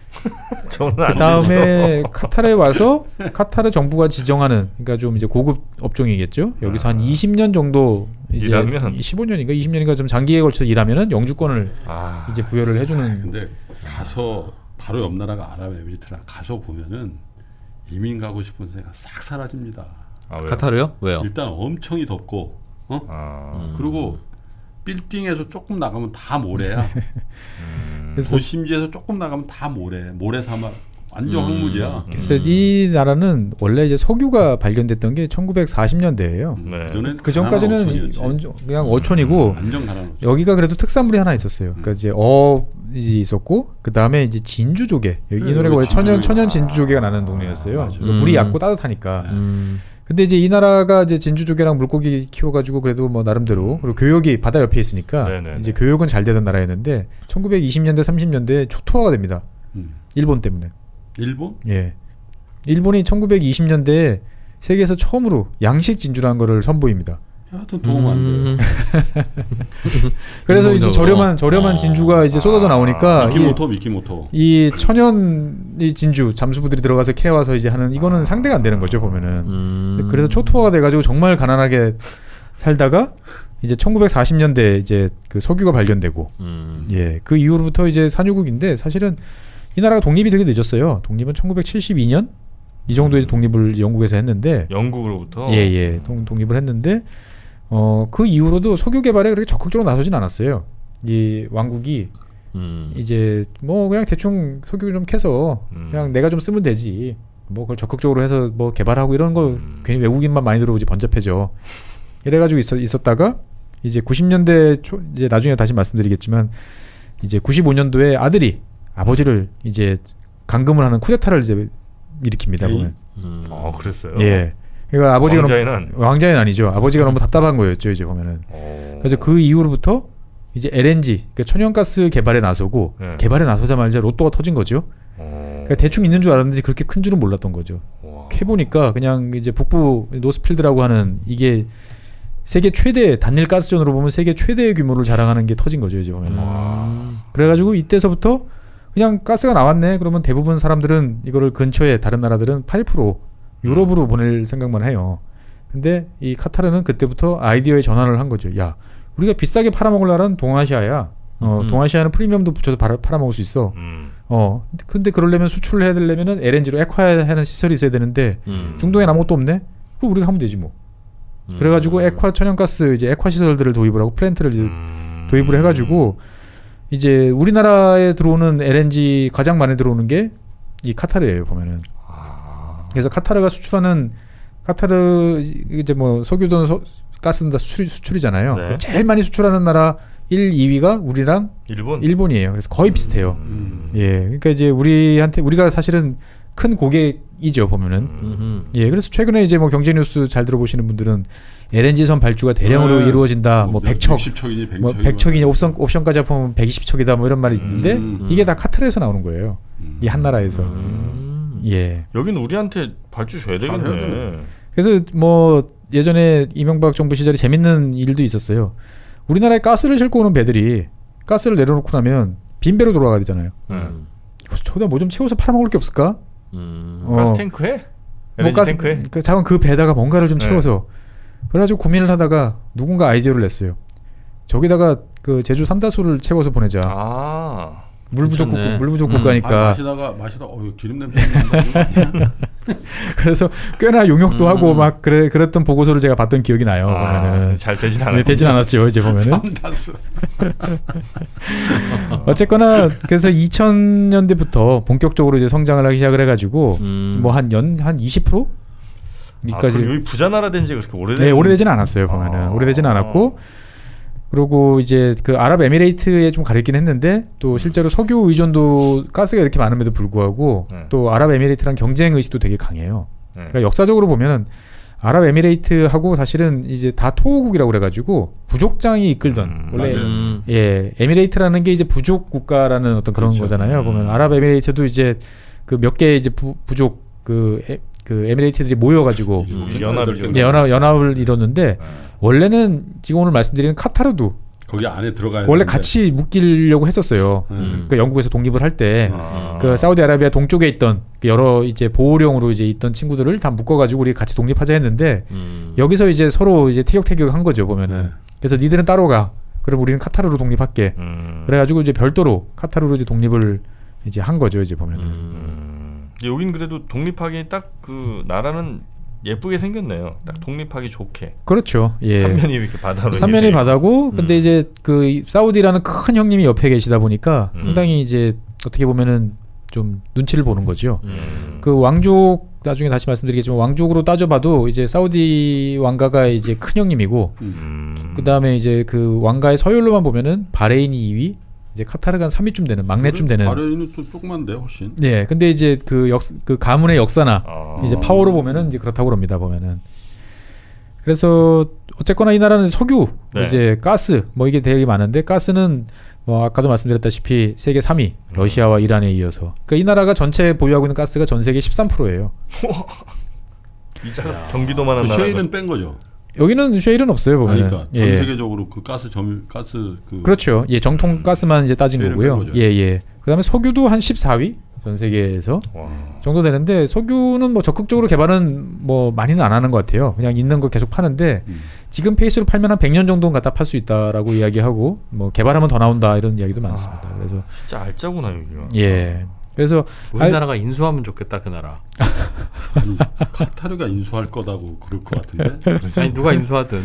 그 다음에 카타르에 와서 카타르 정부가 지정하는 그러니까 좀 이제 고급 업종이겠죠. 여기서 한 20년 정도 이제 일하면 15년인가 20년인가 좀 장기에 걸쳐 일하면은 영주권을 이제 부여를 해주는. 근데 가서 바로 옆 나라가 아랍에미리트라 가서 보면은 이민 가고 싶은 생각 싹 사라집니다. 카타르요? 왜요? 일단 엄청이 덥고 그리고 빌딩에서 조금 나가면 다 모래야. 도심지에서 조금 나가면 다 모래사막. 완전 황무지야. 그래서 이 나라는 원래 이제 석유가 발견됐던 게 1940년대예요. 네. 그 전까지는 그냥 어촌이고 완전 가난. 여기가 그래도 특산물이 하나 있었어요. 그러니까 이제 있었고 그 다음에 이제 진주조개. 이 노래가 원래 천연 진주조개가 나는 동네였어요. 물이 얕고 따뜻하니까. 근데 이제 이 나라가 이제 진주조개랑 물고기 키워가지고 그래도 뭐 나름대로 그리고 교역이 바다 옆에 있으니까 네네네. 이제 교역은 잘 되던 나라였는데 1920년대 30년대에 초토화가 됩니다. 일본 때문에. 일본? 예. 일본이 1920년대에 세계에서 처음으로 양식 진주라는 거를 선보입니다. 하여튼 도움 안 돼요. 그래서 이제 저렴한 진주가 이제 쏟아져 나오니까 미키모토. 이 천연 이 진주 잠수부들이 들어가서 캐와서 이제 하는 이거는 상대가 안 되는 거죠 보면은. 그래서 초토화가 돼가지고 정말 가난하게 살다가 이제 1940년대 이제 그 석유가 발견되고 예, 그 이후로부터 이제 산유국인데 사실은 이 나라가 독립이 되게 늦었어요. 독립은 1972년 이 정도의 독립을 영국에서 했는데 영국으로부터 예, 독립을 했는데 그 이후로도 석유 개발에 그렇게 적극적으로 나서진 않았어요. 이 왕국이 이제 뭐 그냥 대충 석유 좀 캐서 그냥 내가 좀 쓰면 되지. 뭐 그걸 적극적으로 해서 뭐 개발하고 이런 거 괜히 외국인만 많이 들어오지 번잡해져. 이래가지고 있었다가 이제 90년대 초 이제 나중에 다시 말씀드리겠지만 이제 95년도에 아들이 아버지를 이제 감금을 하는 쿠데타를 이제 일으킵니다. 보면. 그랬어요. 예. 그러니까 아버지가 왕자인 아니죠. 아버지가 너무 답답한 거였죠. 이제 보면은. 그래서 그 이후로부터 이제 LNG, 그러니까 천연가스 개발에 나서고 개발에 나서자마자 로또가 터진 거죠. 그러니까 대충 있는 줄 알았는데 그렇게 큰 줄은 몰랐던 거죠. 캐보니까 그냥 이제 북부 노스필드라고 하는 이게 세계 최대 단일 가스전으로 보면 세계 최대의 규모를 자랑하는 게 터진 거죠. 이제 보면은. 그래가지고 이때서부터 그냥 가스가 나왔네. 그러면 대부분 사람들은 이거를 근처에 다른 나라들은 파이프로 유럽으로 보낼 생각만 해요. 근데 이 카타르는 그때부터 아이디어의 전환을 한 거죠. 야, 우리가 비싸게 팔아먹을 나라는 동아시아야. 동아시아는 프리미엄도 붙여서 팔아먹을 수 있어. 근데 그러려면 수출을 해야 되려면은 LNG로 액화하는 시설이 있어야 되는데 중동엔 아무것도 없네. 그럼 우리가 하면 되지 뭐. 그래가지고 액화 천연가스 이제 액화 시설들을 도입을 하고 플랜트를 이제 도입을 해가지고 이제 우리나라에 들어오는 LNG 가장 많이 들어오는 게 이 카타르예요 보면은. 그래서 카타르가 수출하는 카타르 이제 뭐 석유든 가스는 다 수출이잖아요. 네. 제일 많이 수출하는 나라 1, 2위가 우리랑 일본이에요. 그래서 거의 비슷해요. 예, 그러니까 이제 우리가 사실은 큰 고객이죠 보면은. 예, 그래서 최근에 이제 뭐 경제뉴스 잘 들어보시는 분들은 LNG선 발주가 대량으로 이루어진다. 뭐 100척이니 뭐 100척이니 옵션까지 합하면 120척이다. 뭐 이런 말이 있는데 이게 다 카타르에서 나오는 거예요. 이 한 나라에서. 예. 여기는 우리한테 발주 줘야 되겠네. 그래서 뭐 예전에 이명박 정부 시절에 재밌는 일도 있었어요. 우리나라에 가스를 싣고 오는 배들이 가스를 내려놓고 나면 빈 배로 돌아가야 되잖아요. 저기다 뭐 좀 채워서 팔아먹을 게 없을까? 가스 탱크에? LNG 탱크에? 작은 그 배다가 뭔가를 좀 채워서. 그래가지고 고민을 하다가 누군가 아이디어를 냈어요. 저기다가 그 제주 삼다수를 채워서 보내자. 물 부족 국가니까. 마시다가 기름 냄새 난다. 그래서 꽤나 용역도 하고 막 그랬던 보고서를 제가 봤던 기억이 나요. 잘 되진 않았죠. 네, 되진 않았죠. 이제 보면은. 삼다수. 어쨌거나 그래서 2000년대부터 본격적으로 이제 성장을 하기 시작을 해가지고 뭐 한 20%? 여기까지. 여기 부자 나라 된 지 그렇게 오래된? 네, 오래되진 않았어요. 보면은 오래되진 않았고. 그리고 이제 그 아랍에미레이트에 좀 가렸긴 했는데 또 실제로 석유 의존도 가스가 이렇게 많음에도 불구하고 또 아랍에미레이트랑 경쟁 의식도 되게 강해요. 그러니까 역사적으로 보면은 아랍에미레이트하고 사실은 이제 다 토호국이라고 그래가지고 부족장이 이끌던 원래 예 에미레이트라는 게 이제 부족 국가라는 어떤 그런 거잖아요. 보면 아랍에미레이트도 이제 그 몇 개 이제 부족 그 에미레이트들이 모여가지고 연합을 이뤘는데 원래는 지금 오늘 말씀드리는 카타르도 거기 안에 들어가야 원래 같이 묶이려고 했었어요. 그러니까 영국에서 독립을 할 때 그 사우디아라비아 동쪽에 있던 여러 이제 보호령으로 이제 있던 친구들을 다 묶어가지고 우리 같이 독립하자 했는데 여기서 이제 서로 이제 티격태격한 거죠 보면은. 그래서 니들은 따로 가. 그럼 우리는 카타르로 독립할게. 그래가지고 이제 별도로 카타르로 이제 독립을 이제 한 거죠 이제 보면은. 여긴 그래도 독립하기 딱 그 나라는 예쁘게 생겼네요. 딱 독립하기 좋게. 그렇죠. 예. 삼면이 이렇게 바다로. 삼면이 바다고, 근데 이제 그 사우디라는 큰 형님이 옆에 계시다 보니까 상당히 이제 어떻게 보면은 좀 눈치를 보는 거죠. 그 왕족 나중에 다시 말씀드리겠지만 왕족으로 따져봐도 이제 사우디 왕가가 이제 큰 형님이고, 그 다음에 이제 그 왕가의 서열로만 보면은 바레인이 2위, 이제 카타르가 한 3위쯤 되는 막내쯤 되는. 바레인은 좀 조그만데 훨씬. 네, 근데 이제 그 가문의 역사나 이제 파워로 보면은 이제 그렇다고 그럽니다. 보면은. 그래서 어쨌거나 이 나라는 석유, 네. 이제 가스 뭐 이게 되게 많은데 가스는 뭐 아까도 말씀드렸다시피 세계 3위 러시아와 이란에 이어서. 그러니까 이 나라가 전체 보유하고 있는 가스가 전 세계 13%예요. 이자가 경기도만 한 그 나라. 쉐일은 뺀 거죠. 여기는 쉐일은 없어요 보면은. 그러니까 전 예. 세계적으로 그 가스 그렇죠. 예, 정통 가스만 이제 따진 쉐일은 거고요. 뺀 거죠. 예, 예. 그다음에 석유도 한 14위 전 세계에서 와. 정도 되는데 석유는 뭐 적극적으로 개발은 뭐 많이는 안 하는 것 같아요. 그냥 있는 거 계속 파는데 지금 페이스로 팔면 한 100년 정도는 갖다 팔 수 있다라고 이야기하고 뭐 개발하면 더 나온다 이런 이야기도 많습니다. 그래서 진짜 알짜구나 여기가. 예. 그래서 우리나라가 인수하면 좋겠다 그 나라. 아니, 카타르가 인수할 거다고 그럴 것 같은데. 아니 누가 인수하든.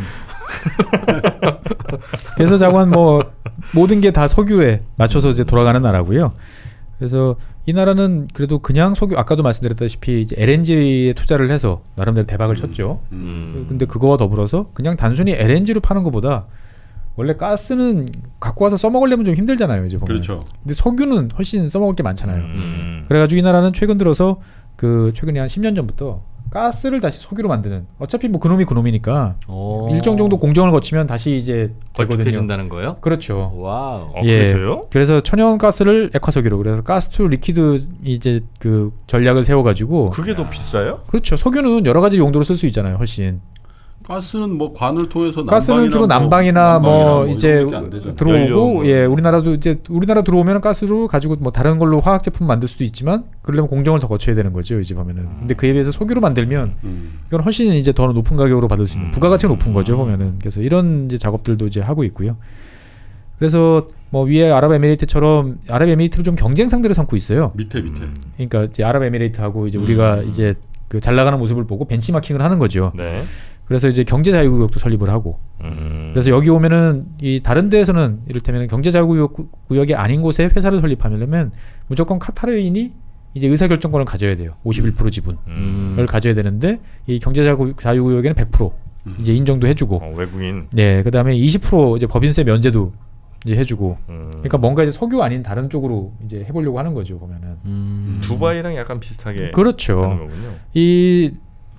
그래서 자관 뭐 모든 게 다 석유에 맞춰서 이제 돌아가는 나라고요. 그래서 이 나라는 그래도 그냥 석유 아까도 말씀드렸다시피 이제 LNG에 투자를 해서 나름대로 대박을 쳤죠. 근데 그거와 더불어서 그냥 단순히 LNG로 파는 것보다 원래 가스는 갖고 와서 써먹으려면 좀 힘들잖아요. 이제 보면. 그렇죠. 근데 석유는 훨씬 써먹을 게 많잖아요. 그래가지고 이 나라는 최근 들어서 최근에 한 10년 전부터 가스를 다시 석유로 만드는. 어차피 뭐 그놈이 그놈이니까 일정 정도 공정을 거치면 다시 이제 되거든요. 걸쭉해진다는 거예요? 그렇죠. 와우. 예. 그래요? 그래서 천연 가스를 액화석유로 그래서 가스 투 리퀴드 이제 그 전략을 세워가지고. 그게 더 비싸요? 그렇죠. 석유는 여러 가지 용도로 쓸 수 있잖아요. 훨씬. 가스는 뭐 관을 통해서 가스는 주로 난방이나 뭐 이제 들어오고 연료. 예 우리나라도 이제 우리나라 들어오면 가스로 가지고 뭐 다른 걸로 화학 제품 만들 수도 있지만 그러려면 공정을 더 거쳐야 되는 거죠 이제 보면은. 근데 그에 비해서 석유로 만들면 이건 훨씬 이제 더 높은 가격으로 받을 수 있는 부가가치가 높은 거죠 보면은. 그래서 이런 이제 작업들도 이제 하고 있고요. 그래서 뭐 위에 아랍에미레이트처럼 아랍에미레이트를 좀 경쟁 상대로 삼고 있어요. 밑에. 그러니까 이제 아랍에미레이트하고 이제 우리가 이제 그 잘 나가는 모습을 보고 벤치마킹을 하는 거죠. 네. 그래서 이제 경제자유구역도 설립을 하고. 그래서 여기 오면은 이 다른 데에서는 이를테면 경제자유구역이 아닌 곳에 회사를 설립하려면 무조건 카타르인이 이제 의사결정권을 가져야 돼요. 51% 지분을 가져야 되는데 이 경제자유구역에는 100% 이제 인정도 해주고. 외국인. 네, 그다음에 20% 이제 법인세 면제도 이제 해주고. 그러니까 뭔가 이제 석유 아닌 다른 쪽으로 이제 해보려고 하는 거죠 보면은. 두바이랑 약간 비슷하게. 그렇죠. 하는 거군요. 이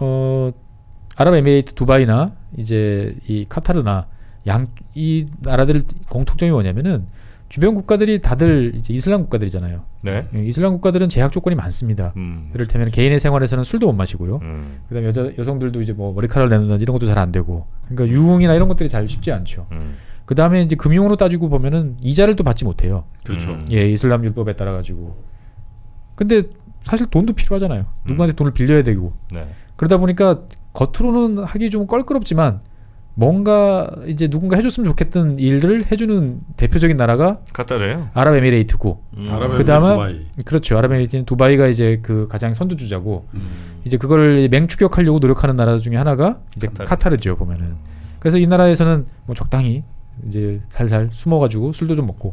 아랍에미레이트 두바이나 이제 이 카타르나 이 나라들 공통점이 뭐냐면은 주변 국가들이 다들 이제 이슬람 국가들이잖아요. 네. 이슬람 국가들은 제약 조건이 많습니다. 이를테면 개인의 생활에서는 술도 못 마시고요. 그다음에 여성들도 이제 뭐 머리카락을 내놓는다든지 이런 것도 잘 안 되고. 그러니까 유흥이나 이런 것들이 잘 쉽지 않죠. 그다음에 이제 금융으로 따지고 보면은 이자를 또 받지 못해요. 그렇죠. 예, 이슬람 율법에 따라 가지고. 근데 사실 돈도 필요하잖아요. 누구한테 돈을 빌려야 되고. 네. 그러다 보니까 겉으로는 하기 좀 껄끄럽지만 뭔가 이제 누군가 해줬으면 좋겠던 일을 해주는 대표적인 나라가 카타르예요? 아랍에미레이트고. 그다음에 두바이. 그렇죠. 아랍에미레이트는 두바이가 이제 그 가장 선두주자고. 이제 그걸 맹추격하려고 노력하는 나라 중에 하나가 이제 카타르죠 보면은. 그래서 이 나라에서는 뭐 적당히 이제 살살 숨어가지고 술도 좀 먹고.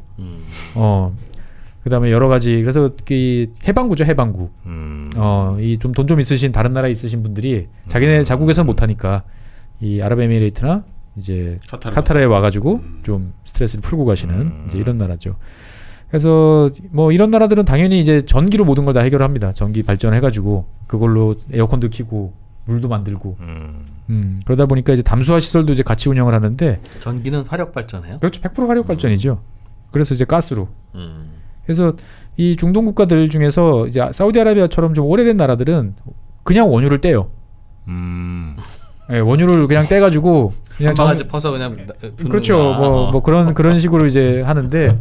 그다음에 여러 가지. 그래서 이 해방구죠 해방구. 이 좀 돈 좀 있으신 다른 나라에 있으신 분들이 자기네 자국에서는 못하니까 이 아랍에미레이트나 이제 카타르에 와가지고 좀 스트레스를 풀고 가시는 이제 이런 나라죠. 그래서 뭐 이런 나라들은 당연히 이제 전기로 모든 걸 다 해결합니다. 전기 발전해가지고 그걸로 에어컨도 켜고 물도 만들고. 그러다 보니까 이제 담수화 시설도 이제 같이 운영을 하는데. 전기는 화력 발전해요? 그렇죠. 100% 화력 발전이죠. 그래서 이제 가스로. 그래서 이 중동 국가들 중에서 이제 사우디아라비아처럼 좀 오래된 나라들은 그냥 원유를 떼요. 네, 원유를 그냥 떼가지고 그냥 바가지 퍼서 그냥 그렇죠. 뭐 그런 식으로 이제 하는데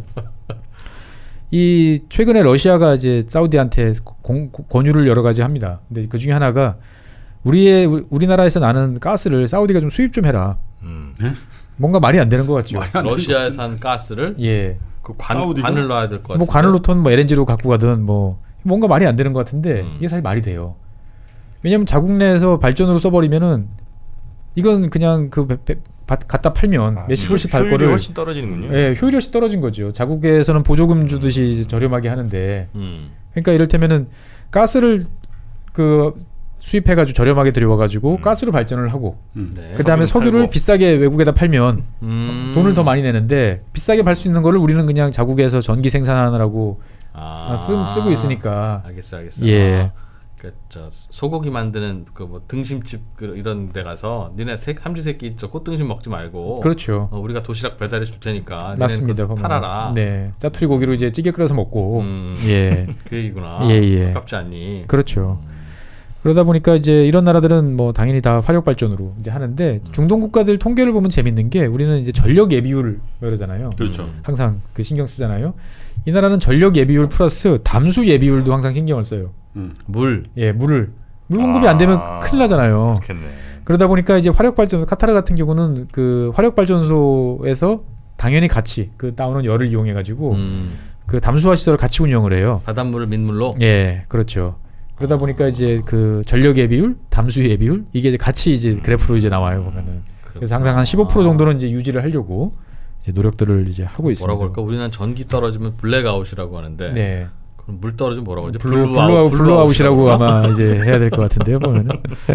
이 최근에 러시아가 이제 사우디한테 권유를 여러 가지 합니다. 근데 그 중에 하나가 우리나라에서 나는 가스를 사우디가 좀 수입 좀 해라. 뭔가 말이 안 되는 것 같죠. 러시아산 가스를 예. 그 관을 넣어야 될 것 같아요. 뭐 관을 놓든 뭐 LNG로 갖고 가든 뭐 뭔가 말이 안 되는 것 같은데 이게 사실 말이 돼요. 왜냐하면 자국 내에서 발전으로 써버리면은 이건 그냥 갖다 팔면 몇십 불씩 발 거를 훨씬 떨어지는군요. 예, 효율이 훨씬 떨어진 거죠. 자국에서는 보조금 주듯이 저렴하게 하는데. 그러니까 이를테면은 가스를 그 수입해가지고 저렴하게 들여와가지고 가스로 발전을 하고 네. 그 다음에 석유를 팔고. 비싸게 외국에다 팔면 돈을 더 많이 내는데 비싸게 팔 수 있는 거를 우리는 그냥 자국에서 전기 생산하느라고 쓰고 있으니까. 알겠어. 예. 저 소고기 만드는 그 뭐 등심집 이런 데 가서 니네 삼시세끼 저 꽃등심 먹지 말고 그렇죠. 우리가 도시락 배달해 줄 테니까 맞습니다. 팔아라. 네, 짜투리 고기로 이제 찌개 끓여서 먹고. 예. 그 얘기구나. 예. 아깝지 않니? 그렇죠. 그러다 보니까 이제 이런 나라들은 뭐 당연히 다 화력 발전으로 이제 하는데 중동 국가들 통계를 보면 재밌는 게 우리는 이제 전력 예비율 그러잖아요. 그렇죠. 항상 그 신경 쓰잖아요. 이 나라는 전력 예비율 플러스 담수 예비율도 항상 신경을 써요. 물 물 공급이 안 되면 큰일 나잖아요. 그렇겠네. 그러다 보니까 이제 화력 발전 카타르 같은 경우는 그 화력 발전소에서 당연히 같이 그 나오는 열을 이용해 가지고 그 담수화 시설을 같이 운영을 해요. 바닷물을 민물로. 예, 그렇죠. 그러다 보니까 이제 그 전력 예비율, 담수 예비율 이게 이제 같이 이제 그래프로 이제 나와요 보면은. 그래서 항상 한 15% 정도는 이제 유지를 하려고 이제 노력들을 이제 하고 있습니다. 뭐라고 할까? 우리는 전기 떨어지면 블랙아웃이라고 하는데. 네. 그럼 물 떨어지면 뭐라고 하죠? 블루아웃이라고 아마 이제 해야 될 것 같은데요 보면은.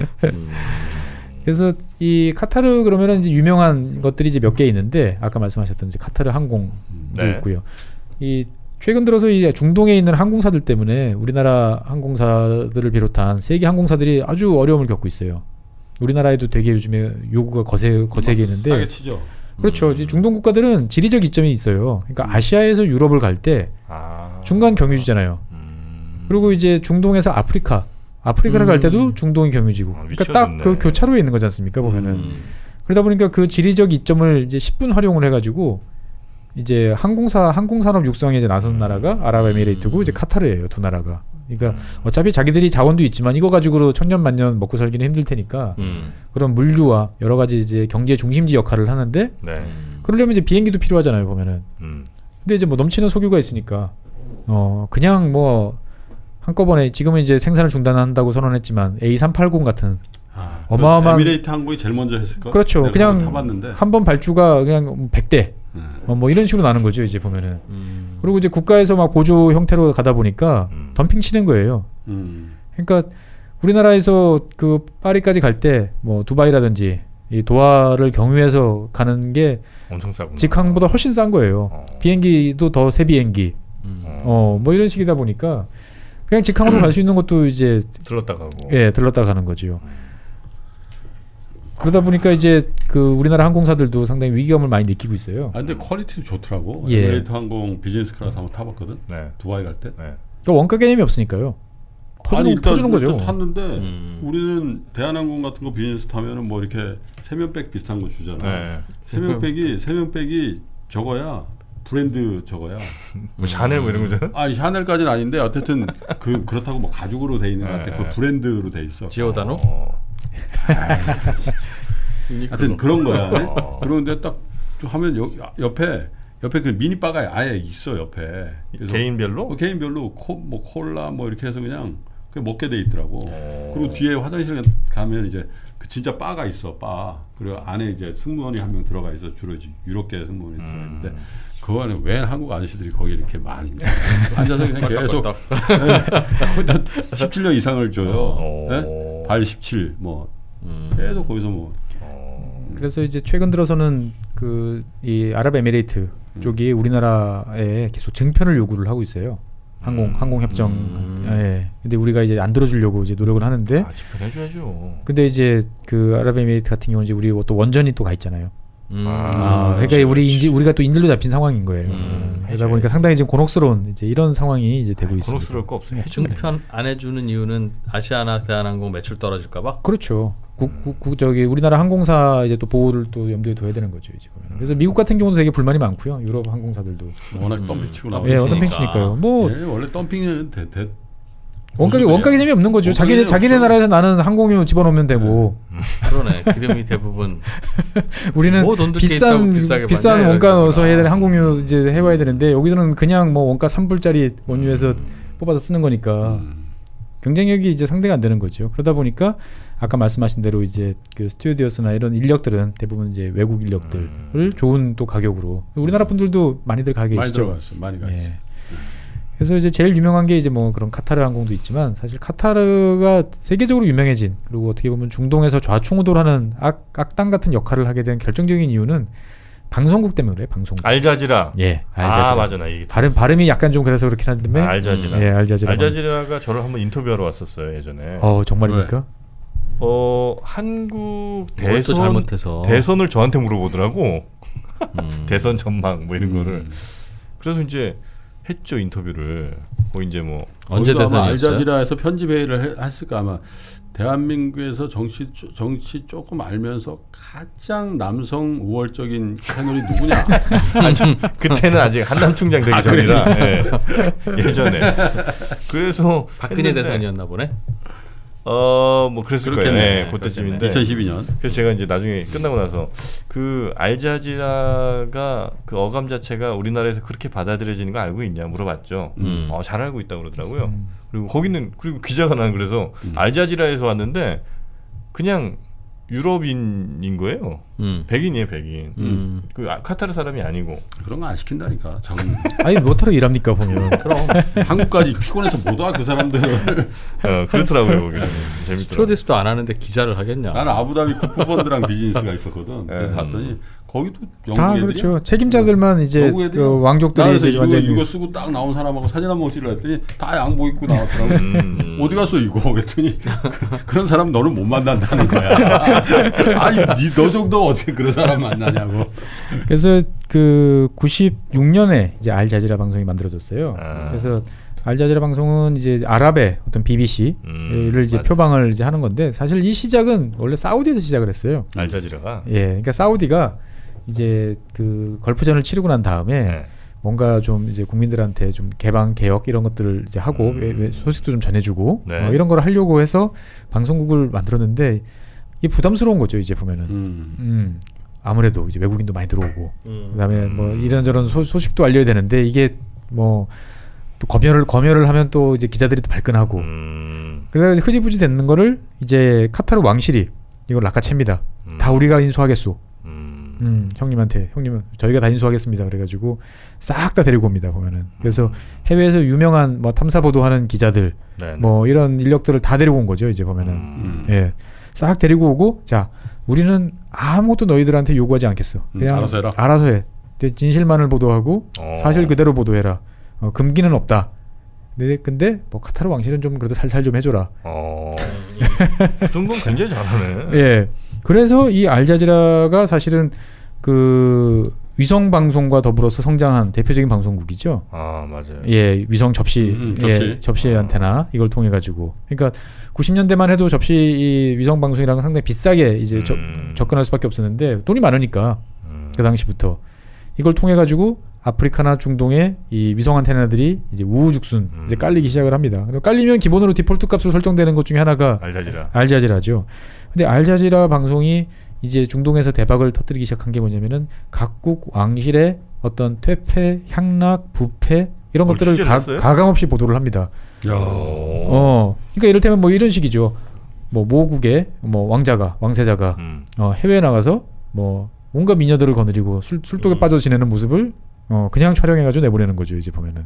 그래서 이 카타르 그러면은 이제 유명한 것들이 이제 몇 개 있는데 아까 말씀하셨던 이제 카타르 항공도 네. 있고요. 이 최근 들어서 이 중동에 있는 항공사들 때문에 우리나라 항공사들을 비롯한 세계 항공사들이 아주 어려움을 겪고 있어요. 우리나라에도 되게 요즘에 요구가 거세게 있는데. 싸게 치죠. 그렇죠. 이 중동 국가들은 지리적 이점이 있어요. 그러니까 아시아에서 유럽을 갈 때 중간 경유지잖아요. 그리고 이제 중동에서 아프리카를 갈 때도 중동이 경유지고. 그러니까 딱 그 교차로에 있는 거지 않습니까 보면은. 그러다 보니까 그 지리적 이점을 이제 10분 활용을 해가지고 이제 항공산업 육성에 이제 나선 나라가 아랍에미레이트고 이제 카타르예요. 두 나라가. 그러니까 어차피 자기들이 자원도 있지만 이거 가지고로 천년만년 먹고 살기는 힘들 테니까 그런 물류와 여러 가지 이제 경제 중심지 역할을 하는데 그러려면 이제 비행기도 필요하잖아요 보면은. 근데 이제 뭐 넘치는 석유가 있으니까 그냥 뭐 한꺼번에 지금은 이제 생산을 중단한다고 선언했지만 A380 같은 어마어마한 에미레이트 항공이 제일 먼저 했을까? 그렇죠. 그냥 타봤는데. 한 번 발주가 그냥 100대 뭐 이런 식으로 나는 거죠 이제 보면은. 그리고 이제 국가에서 막 보조 형태로 가다 보니까 덤핑 치는 거예요. 그러니까 우리나라에서 그 파리까지 갈 때 뭐 두바이라든지 이 도하를 경유해서 가는 게 엄청 싸구나. 직항보다 훨씬 싼 거예요. 비행기도 더 새 비행기. 뭐 이런 식이다 보니까 그냥 직항으로 갈 수 있는 것도 이제 들렀다 가고. 예, 들렀다 가는 거죠. 그러다 보니까 이제 그 우리나라 항공사들도 상당히 위기감을 많이 느끼고 있어요. 근데 퀄리티도 좋더라고. 예. 에미레이트 항공 비즈니스 클래스 한번 타봤거든. 두바이 갈 때. 그러니까 원가 개념이 없으니없으니까요. 퍼주는 거죠. 탔는데 우리는 대한항공 같은 거 비즈니스 타면은 뭐 이렇게 세면백 비슷한 거 주잖아. 세면백이 저거야. 브랜드 저거야. 뭐 샤넬 뭐 이런 거잖아. 아니 샤넬까지는 아닌데 어쨌든 그렇다고 뭐 가죽으로 돼 있는 것 같아. 그 브랜드로 돼 있어. 지오다노? 하여튼 그런 거야. 그런데 딱 하면 옆에 그 미니바가 아예 있어 옆에. 그래서 개인별로? 개인별로 뭐 콜라 뭐 이렇게 해서 그냥 먹게 돼 있더라고. 그리고 뒤에 화장실 가면 이제 그 진짜 바가 있어. 바. 그리고 안에 이제 승무원이 한 명 들어가 있어. 주로 유럽계 승무원이 들어가 있는데 그 안에 왜 한국 아저씨들이 거기 이렇게 많이 앉아서 그냥 계속 17년 이상을 줘요. 네? 발 17 뭐 계속 거기서 뭐. 그래서 이제 최근 들어서는 그 이 아랍에미레이트 쪽이 우리나라에 계속 증편을 요구를 하고 있어요. 항공 협정. 예. 근데 우리가 이제 안 들어주려고 이제 노력을 하는데. 집행해줘야죠. 근데 이제 그 아랍에미레이트 같은 경우는 이제 우리 또 원전이 또 가 있잖아요. 그러니까 우리가 또 인질로 잡힌 상황인 거예요. 그러다 보니까 상당히 지금 곤혹스러운 이제 이런 상황이 이제 되고 있습니다. 곤혹스러울 거 없어요. 증편 안 해주는 이유는 아시아나 대한항공 매출 떨어질까봐? 그렇죠. 저기 우리나라 항공사 이제 또 보호를 또 염두에 둬야 되는 거죠 이제. 그래서 미국 같은 경우도 되게 불만이 많고요. 유럽 항공사들도 워낙 덤핑치고 나오니까. 예, 덤핑 치니까요. 뭐 원래 덤핑은 원가 개념이 없는 거죠. 자기네 나라에서 나는 항공유 집어넣으면 되고. 그러네. 기름이 대부분 우리는 뭐 비싼 원가 넣어서 해야 되는 항공유 이제 해와야 되는데 여기서는 그냥 뭐 원가 3불짜리 원유에서 뽑아서 쓰는 거니까 경쟁력이 이제 상대가 안 되는 거죠. 그러다 보니까 아까 말씀하신 대로 이제 그 스튜어디어스나 이런 인력들은 대부분 이제 외국 인력들을 좋은 또 가격으로 우리나라 분들도 많이들 가게 계시죠. 많이 가 있어. 예. 그래서 이제 제일 유명한 게 이제 뭐 그런 카타르 항공도 있지만 사실 카타르가 세계적으로 유명해진 그리고 어떻게 보면 중동에서 좌충우돌하는 악당 같은 역할을 하게 된 결정적인 이유는 방송국 때문에 그래요. 방송국. 알자지라. 예, 알자지라. 맞아, 나 이게 발음이 약간 좀 그래서 그렇긴 한데. 알자지라. 예, 알자지라. 알자지라가 저를 한번 인터뷰하러 왔었어요 예전에. 정말입니까? 한국 대선을 저한테 물어보더라고. 대선 전망 뭐 이런 거를. 그래서 이제 했죠 인터뷰를. 이제 뭐 언제 대선이었어요? 알자지라에서 편집 회의를 했을까 아마. 대한민국에서 정치 조금 알면서 가장 남성 우월적인 채널이 누구냐? 그때는 아직 한남 충장 되기 전이라 예전에. 그래서 박근혜 대선이었나 보네. 뭐 그랬을 거예요. 네, 그때쯤인데. 2012년. 그래서 제가 이제 나중에 끝나고 나서 그 알자지라가 그 어감 자체가 우리나라에서 그렇게 받아들여지는 거 알고 있냐 물어봤죠. 잘 알고 있다고 그러더라고요. 그리고 거기는 그리고 기자가 나는 그래서 알자지라에서 왔는데 그냥 유럽인인 거예요. 백인이에요, 백인. 그 카타르 사람이 아니고. 그런 거 안 시킨다니까. 아니 뭐하러 일합니까 보면. 그럼 한국까지 피곤해서 못 와 그 사람들. 그렇더라고요. 거기는 재밌더라고요. 스튜어디스도 안 하는데 기자를 하겠냐. 나는 아부다비 국부펀드랑 비즈니스가 있었거든. 그래서 갔더니 거기도 영국 애들이. 그렇죠. 책임자들만 이제 그 왕족들이 이제 이거 쓰고 딱 나온 사람하고 사진 한번 찍으려 했더니 다 양복 입고 나왔더라고. 어디 갔어 이거? 그랬더니 그런 사람 너는 못 만난다는 거야. 아니 너 정도 어떻게 그런 사람 만나냐고. 그래서 그 96년에 이제 알자지라 방송이 만들어졌어요. 그래서 알자지라 방송은 이제 아랍의 어떤 BBC를 이제 표방을 이제 하는 건데 사실 이 시작은 원래 사우디에서 시작을 했어요. 알자지라가. 예, 그러니까 사우디가 이제 그 걸프전을 치르고 난 다음에 뭔가 좀 이제 국민들한테 좀 개방 개혁 이런 것들을 이제 하고 소식도 좀 전해주고 이런 걸 하려고 해서 방송국을 만들었는데 이게 부담스러운 거죠 이제 보면은. 아무래도 이제 외국인도 많이 들어오고 그다음에 뭐 이런저런 소식도 알려야 되는데 이게 뭐 또 검열을 하면 또 이제 기자들이 또 발끈하고 그래서 흐지부지 되는 거를 이제 카타르 왕실이 이걸 낚아챕니다. 다 우리가 인수하겠소. 형님은 저희가 다 인수하겠습니다. 그래가지고 싹 다 데리고 옵니다 보면은. 그래서 해외에서 유명한 뭐 탐사 보도하는 기자들 뭐 이런 인력들을 다 데리고 온 거죠 이제 보면은. 예, 싹 데리고 오고 자 우리는 아무것도 너희들한테 요구하지 않겠어. 그냥 알아서 해. 진실만을 보도하고 사실 그대로 보도해라. 금기는 없다. 근데 뭐 카타르 왕실은 좀 그래도 살살 좀 해줘라. 그 정도는 굉장히 잘하네. 예. 그래서 이 알자지라가 사실은 그 위성 방송과 더불어서 성장한 대표적인 방송국이죠. 맞아요. 예, 위성 접시 안테나 이걸 통해 가지고. 그러니까 90년대만 해도 이 위성 방송이랑 상당히 비싸게 이제 접근할 수밖에 없었는데 돈이 많으니까 그 당시부터 이걸 통해 가지고 아프리카나 중동의 이 위성 안테나들이 이제 우후죽순 이제 깔리기 시작을 합니다. 깔리면 기본으로 디폴트 값으로 설정되는 것 중에 하나가 알자지라죠. 근데 알자지라 방송이 이제 중동에서 대박을 터뜨리기 시작한 게 뭐냐면은 각국 왕실의 어떤 퇴폐, 향락, 부패 이런 것들을 가감없이 보도를 합니다. 그러니까 이를테면 뭐 이런 식이죠. 뭐 모국의 뭐 왕세자가 해외에 나가서 뭐 온갖 미녀들을 거느리고 술독에 빠져 지내는 모습을 그냥 촬영해가지고 내보내는 거죠 이제 보면은.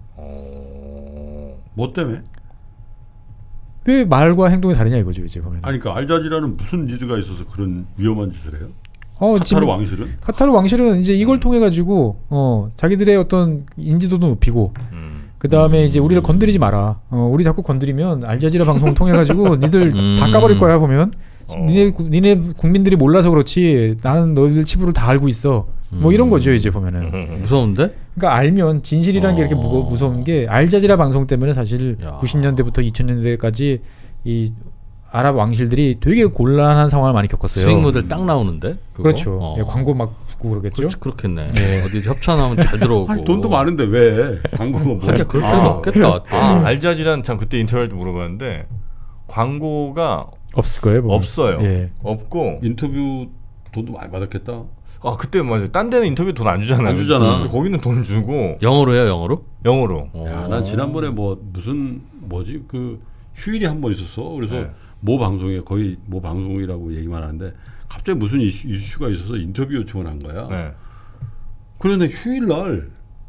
뭐 때문에? 왜 말과 행동이 다르냐 이거죠 이제 보면. 그러니까 알자지라는 무슨 니즈가 있어서 그런 위험한 짓을 해요? 카타르 왕실은 이제 이걸 통해 가지고 자기들의 어떤 인지도도 높이고 그 다음에 이제 우리를 건드리지 마라. 우리 자꾸 건드리면 알자지라 방송을 통해 가지고 니들 다 까버릴 거야 보면. 니네 국민들이 몰라서 그렇지 나는 너희들 치부를 다 알고 있어. 뭐 이런 거죠 이제 보면은. 무서운데? 그러니까 알면 진실이라는 게 이렇게 무서운 게 알자지라 방송 때문에 사실 90년대부터 2000년대까지 이 아랍 왕실들이 되게 곤란한 상황을 많이 겪었어요. 수익 모델 딱 나오는데? 그거? 그렇죠. 예, 광고 막 붙고 그러겠죠. 그렇겠네. 어디 협찬하면 잘 들어오고. 돈도 많은데 왜 광고가 뭐? 하긴 그럴 필요는 없겠다. 알자지라는 참 그때 인터뷰할 때 물어봤는데 광고가 없을 거예요. 보면. 없어요. 예. 없고 인터뷰 돈도 많이 받았겠다. 그때 맞아요. 딴 데는 인터뷰 돈 안 주잖아요. 안 주잖아. 거기는 돈 주고. 영어로 해요, 영어로? 야, 난 지난번에 뭐지 그 휴일이 한 번 있었어. 그래서 모 방송에 거의 모 방송이라고 얘기만 하는데 갑자기 무슨 이슈가 있어서 인터뷰 요청을 한 거야. 그런데 휴일 날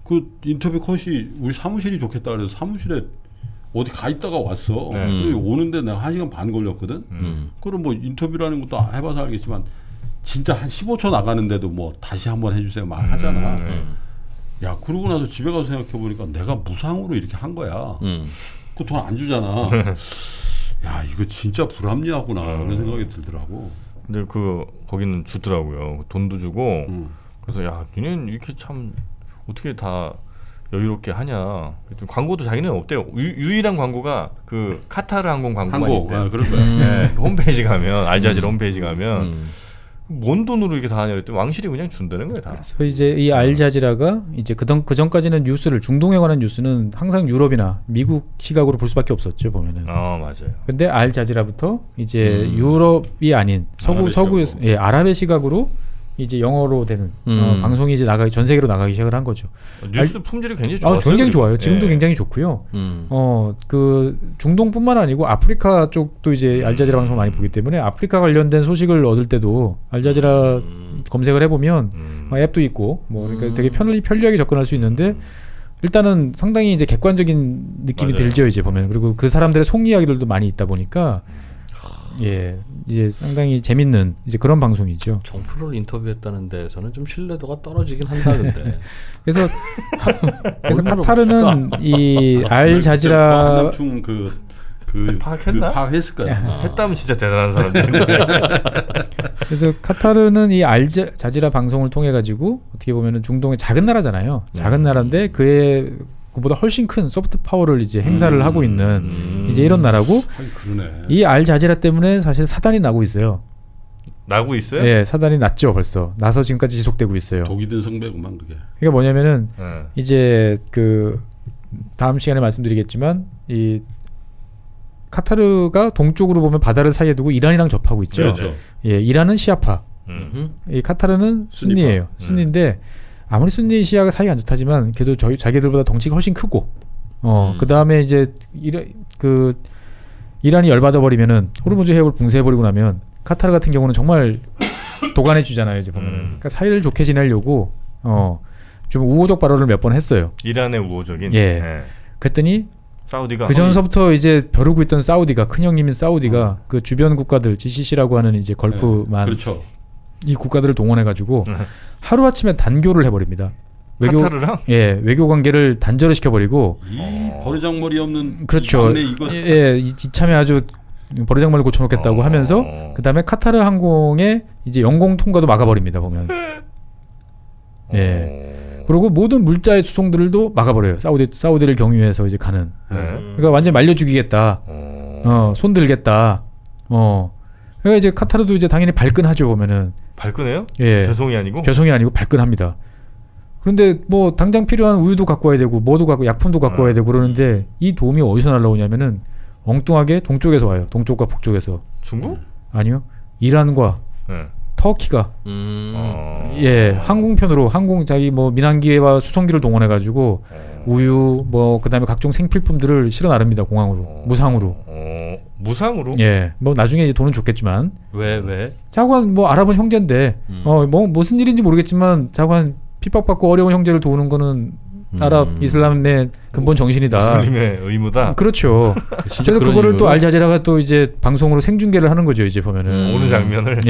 그 인터뷰 컷이 우리 사무실이 좋겠다 그래서 사무실에 어디 가 있다가 왔어. 오는데 내가 1시간 반 걸렸거든. 그럼 뭐 인터뷰라는 것도 해봐서 알겠지만 진짜 한 15초 나가는데도 뭐 다시 한번 해주세요 막 하잖아. 야 그러고 나서 집에 가서 생각해 보니까 내가 무상으로 이렇게 한 거야. 그 돈 안 주잖아. 야 이거 진짜 불합리하구나 그런 생각이 들더라고. 근데 거기는 주더라고요. 돈도 주고. 그래서 야 니는 이렇게 참 어떻게 다 여유롭게 하냐. 광고도 자기는 없대요. 유일한 광고가 그 카타르 항공 광고만 있대요. 아, 그럴 거야. 네, 홈페이지 가면 알자지라 홈페이지 가면 뭔 돈으로 이렇게 다 하냐 그랬더니 왕실이 그냥 준다는 거예요 다. 그래서 이제 이 알자지라가 이제 그 전까지는 뉴스를 중동에 관한 뉴스는 항상 유럽이나 미국 시각으로 볼 수밖에 없었죠 보면은. 맞아요. 근데 알자지라부터 이제 유럽이 아닌 서구에서 아랍의 시각으로 이제 영어로 되는 방송이 이제 전 세계로 나가기 시작을 한 거죠. 뉴스 품질이 굉장히 좋아요. 굉장히 좋아요. 지금도 굉장히 좋고요. 그 중동뿐만 아니고 아프리카 쪽도 이제 알자지라 방송을 많이 보기 때문에 아프리카 관련된 소식을 얻을 때도 알자지라 검색을 해보면 앱도 있고 뭐 그러니까 되게 편리하게 접근할 수 있는데 일단은 상당히 이제 객관적인 느낌이 들죠 이제 보면. 그리고 그 사람들의 속 이야기들도 많이 있다 보니까. 이제 상당히 재밌는 이제 그런 방송이죠. 정프로를 인터뷰했다는데 저는 좀 신뢰도가 떨어지긴 한다는데. 그래서 카타르는 이 알자지라 파악했나? 파악했을 거야. 했다면 진짜 대단한 사람들인데. 그래서 카타르는 이 알자지라 방송을 통해 가지고 어떻게 보면은 중동의 작은 나라잖아요. 작은 나라인데 그보다 훨씬 큰 소프트 파워를 이제 행사를 하고 있는 이제 이런 나라고. 그러네. 이 알자지라 때문에 사실 사단이 나고 있어요. 나고 있어요? 네, 사단이 났죠 벌써. 나서 지금까지 지속되고 있어요. 독이 든 성배구만 그게. 그게 뭐냐면은 이제 그 다음 시간에 말씀드리겠지만 이 카타르가 동쪽으로 보면 바다를 사이에 두고 이란이랑 접하고 있죠. 그렇죠. 이란은 시아파, 이 카타르는 순니예요. 순니인데. 아무리 순니 시아가 사이가 안 좋다지만 그래도 자기들보다 덩치가 훨씬 크고 그 다음에 이제 이란이 열받아 버리면은 호르무즈 해역을 봉쇄해 버리고 나면 카타르 같은 경우는 정말 도간해 주잖아요 이제 보면은. 그러니까 사이를 좋게 지내려고 좀 우호적 발언을 몇 번 했어요. 이란의 우호적인. 그랬더니 사우디가 그 전서부터 이제 벼르고 있던 사우디가 큰 형님인 사우디가 그 주변 국가들 GCC라고 하는 이제 걸프만 그렇죠. 이 국가들을 동원해 가지고 하루 아침에 단교를 해버립니다. 카타르랑? 외교 관계를 단절을 시켜버리고. 이 버르장머리 없는. 그렇죠. 이참에 아주 버르장머리를 고쳐놓겠다고 하면서 그 다음에 카타르 항공의 이제 영공 통과도 막아버립니다 보면. 그리고 모든 물자의 수송들도 막아버려요. 사우디를 경유해서 이제 가는. 그러니까 완전 말려 죽이겠다. 손 들겠다. 그러니까 이제 카타르도 이제 당연히 발끈하죠 보면은. 발끈해요? 죄송이 아니고 발끈합니다. 그런데 뭐 당장 필요한 우유도 갖고 와야 되고 뭐도 갖고 약품도 갖고 와야 되고 그러는데 이 도움이 어디서 날라오냐면은 엉뚱하게 동쪽에서 와요. 동쪽과 북쪽에서. 중국? 아니요. 이란과 터키가 항공편으로 자기 뭐 민항기와 수송기를 동원해 가지고 우유 뭐 그다음에 각종 생필품들을 실어 나릅니다 공항으로 무상으로. 무상으로? 뭐 나중에 이제 돈은 줬겠지만. 왜? 자관 뭐 아랍은 형제인데 뭐 무슨 일인지 모르겠지만 자관 핍박받고 어려운 형제를 도우는 거는 아랍 이슬람의 근본 정신이다. 무슬림의 의무다. 그렇죠. 그래서 그거를 또 알자지라가 또 이제 방송으로 생중계를 하는 거죠 이제 보면은. 오는 장면을.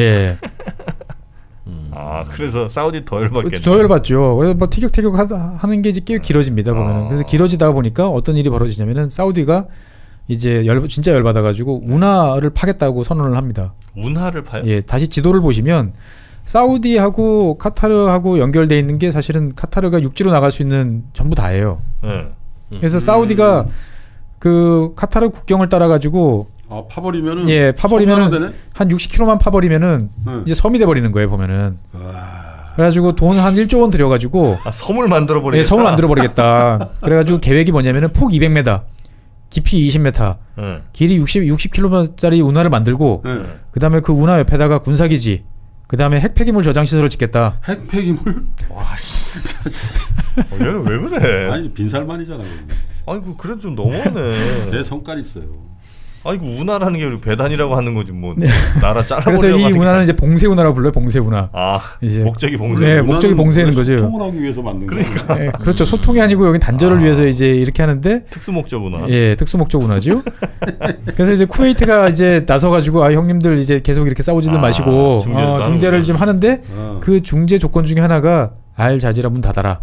그래서 사우디 더 열받겠네. 더 열받죠. 그래서 뭐 티격태격 하는 게 이제 꽤 길어집니다 보면은. 그래서 길어지다 보니까 어떤 일이 벌어지냐면은 사우디가 이제 진짜 열받아가지고 운하를 파겠다고 선언을 합니다. 운하를 파요? 다시 지도를 보시면 사우디하고 카타르하고 연결돼 있는 게 사실은 카타르가 육지로 나갈 수 있는 전부 다예요. 그래서 사우디가 그 카타르 국경을 따라가지고 파버리면은 파버리면은 한 60km만 파버리면은 이제 섬이 돼 버리는 거예요 보면은. 그래가지고 돈 한 1조 원 들여가지고 섬을 만들어 버리겠다. 섬을 만들어 버리겠다. 그래가지고 계획이 뭐냐면은 폭 200m. 깊이 20m, 길이 60km짜리 운하를 만들고, 그 다음에 그 운하 옆에다가 군사기지, 그 다음에 핵폐기물 저장 시설을 짓겠다. 핵폐기물? 와, 진짜. 얘는 왜 그래? 아니 빈살만이잖아. 아니 그래도 좀 너무하네. 제 성깔 있어요. 아이고 운하라는 게 배단이라고 하는 거지 뭐 네. 나라 잘라. 그래서 이 운하는 이제 봉쇄운하라고 불러요. 봉쇄운하. 아 이제 목적이 봉쇄. 네, 목적이 봉쇄하는 거죠. 소통을 하기 위해서 만든 그러니까. 네, 그렇죠. 소통이 아니고 여기 단절을 위해서 이제 이렇게 하는데 특수 목적 운하. 예, 특수 목적 운하죠. 그래서 이제 쿠웨이트가 이제 나서가지고 아 형님들 이제 계속 이렇게 싸우지들 마시고 중재를 좀 하는데 그 중재 조건 중에 하나가 알자지라 문 닫아라.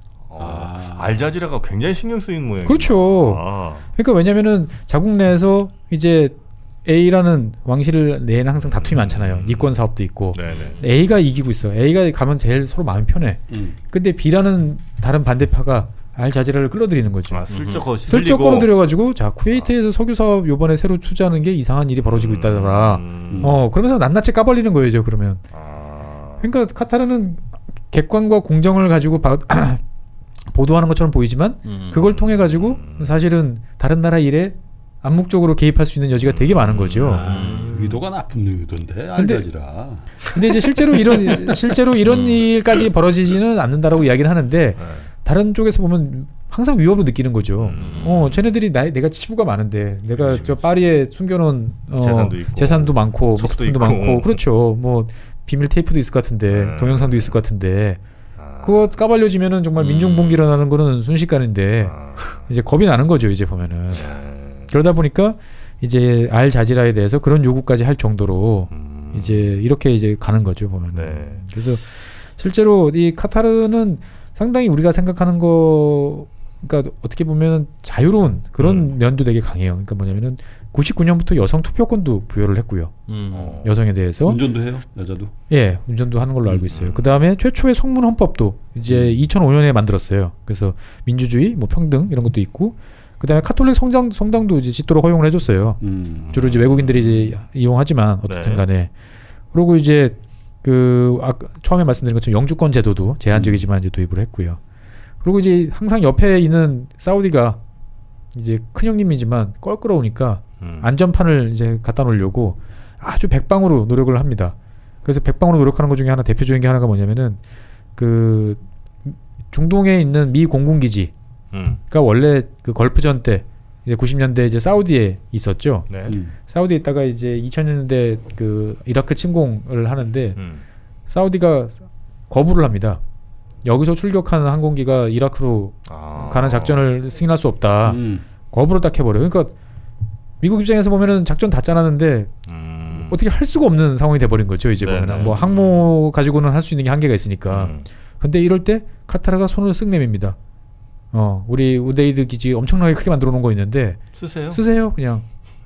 알자지라가 굉장히 신경 쓰이는 모양이에요. 그렇죠. 그러니까 왜냐면은 자국 내에서 이제 A라는 왕실 내에는 항상 다툼이 많잖아요. 이권 사업도 있고. 네네. A가 이기고 있어. A가 가면 제일 서로 마음이 편해. 근데 B라는 다른 반대파가 알자지라를 끌어들이는 거죠. 슬쩍 끌어들여가지고 자 쿠웨이트에서 석유 사업 요번에 새로 투자하는 게 이상한 일이 벌어지고 있다더라. 그러면서 낱낱이 까발리는 거예요. 이제 그러면. 그러니까 카타르는 객관과 공정을 가지고 보도하는 것처럼 보이지만 그걸 통해 가지고 사실은 다른 나라 일에 암묵적으로 개입할 수 있는 여지가 되게 많은 거죠. 의도가 나쁜 의도인데 알자지라. 근데 이제 실제로 이런 일까지 벌어지지는 않는다라고 이야기를 하는데 다른 쪽에서 보면 항상 위협을 느끼는 거죠. 쟤네들이 내가 치부가 많은데 내가 저 파리에 숨겨놓은 재산도 많고 미술품도 많고 그렇죠. 뭐 비밀 테이프도 있을 것 같은데 동영상도 있을 것 같은데. 그거 까발려지면은 정말 민중분기 일어나는 거는 순식간인데 이제 겁이 나는 거죠. 이제 보면은 그러다 보니까 이제 알자지라에 대해서 그런 요구까지 할 정도로 이제 이렇게 이제 가는 거죠. 보면은. 네. 그래서 실제로 이 카타르는 상당히 우리가 생각하는 거, 그러니까 어떻게 보면 자유로운 그런 면도 되게 강해요. 그러니까 뭐냐면은 99년부터 여성 투표권도 부여를 했고요. 여성에 대해서. 운전도 해요? 여자도? 예, 운전도 하는 걸로 알고 있어요. 그 다음에 최초의 성문 헌법도 이제 2005년에 만들었어요. 그래서 민주주의, 뭐 평등 이런 것도 있고, 그 다음에 카톨릭 성당도 이제 짓도록 허용을 해줬어요. 주로 이제 외국인들이 이제 이용하지만 어떻든 간에. 그리고 이제 처음에 말씀드린 것처럼 영주권 제도도 제한적이지만 이제 도입을 했고요. 그리고 이제 항상 옆에 있는 사우디가 이제 큰 형님이지만 껄끄러우니까 안전판을 이제 갖다 놓으려고 아주 백방으로 노력을 합니다. 그래서 백방으로 노력하는 것 중에 하나 대표적인 게 하나가 뭐냐면은 그 중동에 있는 미 공군기지가 원래 그 걸프전 때 이제 90년대 이제 사우디에 있었죠. 네. 사우디에 있다가 이제 2000년대 그 이라크 침공을 하는데 사우디가 거부를 합니다. 여기서 출격하는 항공기가 이라크로 가는 작전을 승인할 수 없다. 거부를 딱 해버려요. 그러니까 미국 입장에서 보면은 작전 다 짜놨는데 어떻게 할 수가 없는 상황이 돼버린 거죠. 이제 보면은 뭐 항모 가지고는 할 수 있는 게 한계가 있으니까. 근데 이럴 때 카타르가 손을 쓱 내밉니다. 우리 우데이드 기지 엄청나게 크게 만들어 놓은 거 있는데 쓰세요 그냥.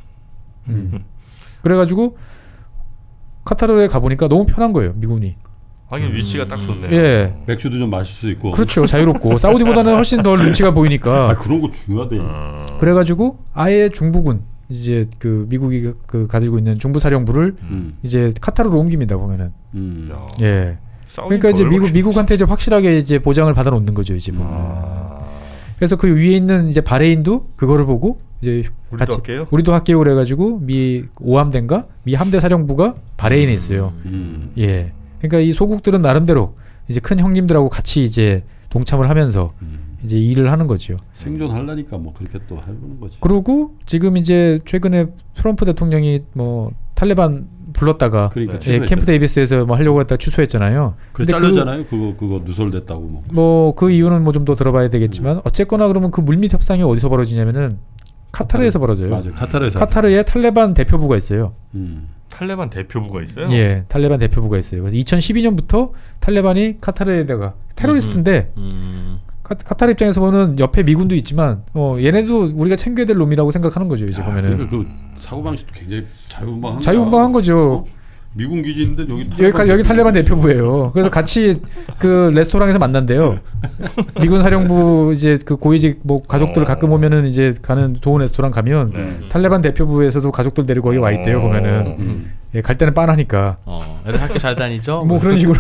그래가지고 카타르에 가보니까 너무 편한 거예요. 미군이. 하긴 위치가 딱 좋네요. 예. 맥주도 좀 마실 수 있고. 그렇죠. 자유롭고 사우디보다는 훨씬 더 눈치가 보이니까. 그런 거 중요하대. 그래가지고 아예 중부군 이제 그 미국이 그 가지고 있는 중부사령부를 이제 카타르로 옮깁니다. 보면은. 예. 그러니까 이제 미국한테 이제 확실하게 이제 보장을 받아 놓는 거죠. 이제 보면. 그래서 그 위에 있는 이제 바레인도 그거를 보고 이제 우리도 할게요 그래가지고 미 5함대인가 미 함대 사령부가 바레인에 있어요. 예. 그러니까 이 소국들은 나름대로 이제 큰 형님들하고 같이 이제 동참을 하면서 이제 일을 하는 거죠. 생존하려니까 뭐 그렇게 또 해보는 거지. 그리고 지금 이제 최근에 트럼프 대통령이 뭐 탈레반 불렀다가 캠프 데이비스에서 뭐 하려고 했다가 취소했잖아요. 근데 잘렸잖아요. 그거 누설됐다고 뭐 그 이유는 뭐 좀 더 들어봐야 되겠지만 어쨌거나 그러면 그 물밑 협상이 어디서 벌어지냐면은 카타르에서 벌어져요. 맞아요. 카타르에 탈레반 대표부가 있어요. 탈레반 대표부가 있어요? 예, 탈레반 대표부가 있어요. 그래서 2012년부터 탈레반이 카타르에다가 테러리스트인데 카타르 입장에서 보면 옆에 미군도 있지만 얘네도 우리가 챙겨야 될 놈이라고 생각하는 거죠. 이제 보면은 그 사고방식도 굉장히 자유분방한 거죠. 미군 기지인데 여기 탈레반 대표부예요. 그래서 같이 그 레스토랑에서 만난대요. 미군 사령부 이제 그 고위직 뭐 가족들 가끔 오면은 이제 가는 좋은 레스토랑 가면 탈레반 대표부에서도 가족들 데리고 거기 와 있대요. 보면은 예, 갈 때는 빤하니까. 애들 학교 잘 다니죠? 뭐 그런 식으로.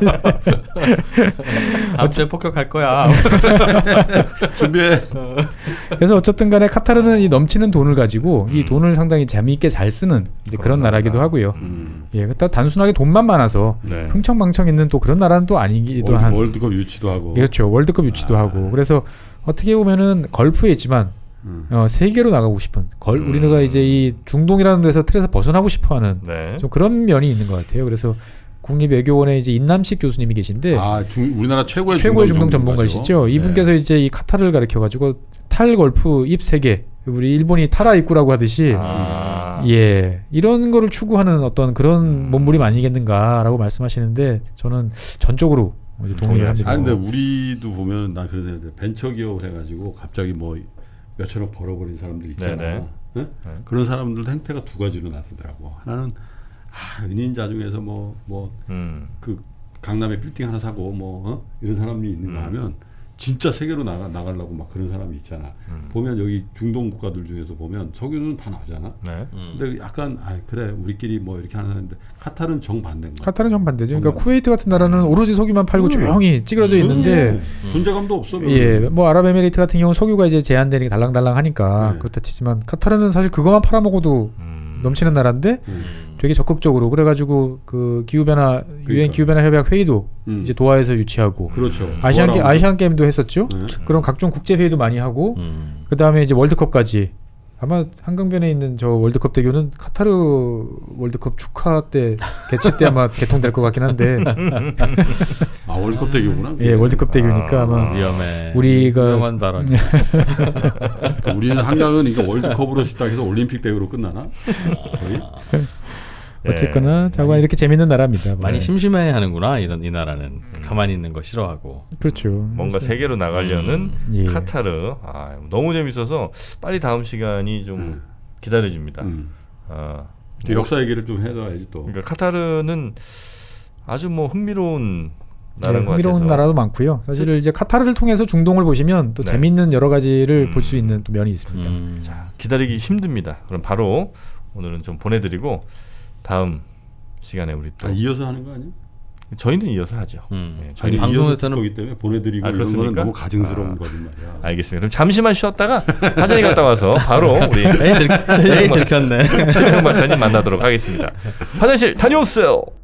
다음 주에 폭격할 거야. 준비해. 그래서 어쨌든 간에 카타르는 이 넘치는 돈을 가지고 이 돈을 상당히 재미있게 잘 쓰는 이제 그런 나라기도 하고요. 예, 그렇다 단순하게 돈만 많아서 흥청망청 있는 또 그런 나라는 또 아니기도 한. 월드컵 유치도 하고. 그렇죠. 월드컵 유치도 하고. 그래서 어떻게 보면은 걸프에 있지만 세계로 나가고 싶은 우리가 이제 이 중동이라는 데서 틀에서 벗어나고 싶어하는 네. 좀 그런 면이 있는 것 같아요. 그래서 국립외교원에 이제 인남식 교수님이 계신데 우리나라 최고의 중동 전문가시죠. 이분께서 이제 이 카타르를 가리켜가지고 탈 걸프 입 세계 우리 일본이 타라 입구라고 하듯이 예 이런 거를 추구하는 어떤 그런 몸부림 아니겠는가라고 말씀하시는데 저는 전적으로 이제 동의를 합니다. 아니 근데 우리도 보면 난 그런 생각인데 벤처기업을 해가지고 갑자기 뭐 몇천억 벌어버린 사람들 있잖아. 네? 그런 사람들 행태가 두 가지로 나서더라고. 하나는 은인자 중에서 그 강남에 빌딩 하나 사고 이런 사람이 있는가 하면 진짜 세계로 나가려고 막 그런 사람이 있잖아. 보면 여기 중동 국가들 중에서 보면 석유는 다 나잖아. 네. 근데 약간 그래 우리끼리 뭐 이렇게 하는데 카타르는 정반대인 거야. 카타르는 정반대죠. 그러니까 쿠웨이트 같은 나라는 오로지 석유만 팔고 조용히 찌그러져 있는데 존재감도 없어. 예, 뭐 아랍에미리트 같은 경우 석유가 이제 제한되니 달랑달랑하니까 그렇다 치지만 카타르는 사실 그것만 팔아먹어도 넘치는 나라인데 되게 적극적으로 그래가지고 그 기후변화 유엔 기후변화 협약 회의도 이제 도하에서 유치하고 그렇죠. 아시안 게임도 했었죠. 그런 각종 국제 회의도 많이 하고 그 다음에 이제 월드컵까지 아마 한강변에 있는 저 월드컵 대교는 카타르 월드컵 축하 때 개최 때 아마 개통될 것 같긴 한데 월드컵 대교구나. 예, 월드컵 대교니까 아마 위험해. 우리가 위험한 발언. 우리는 한강은 그러니까 월드컵으로 시작해서 올림픽 대회로 끝나나? 어쨌거나 자관 이렇게 재밌는 나라입니다. 많이 심심해하는구나 이 나라는 가만히 있는 거 싫어하고. 그렇죠. 뭔가 세계로 나가려는 카타르 너무 재밌어서 빨리 다음 시간이 좀 기다려집니다. 역사 얘기를 좀 해줘야지 또. 그러니까 카타르는 아주 뭐 흥미로운 나라인 것 흥미로운 같아서. 나라도 많고요. 사실 이제 카타르를 통해서 중동을 보시면 또 재밌는 여러 가지를 볼 수 있는 또 면이 있습니다. 자, 기다리기 힘듭니다. 그럼 바로 오늘은 좀 보내드리고. 다음 시간에 우리 또 이어서 하는 거 아니야? 저희는 이어서 하죠. 네, 저희 방송에서는 거기 때문에 보내드리고 이런 거는 너무 가증스러운 거짓 말이야. 알겠습니다. 그럼 잠시만 쉬었다가 화장이 갔다 와서 바로 우리 들켰네. 최재형 박사님 만나도록 하겠습니다. 화장실 다녀오세요.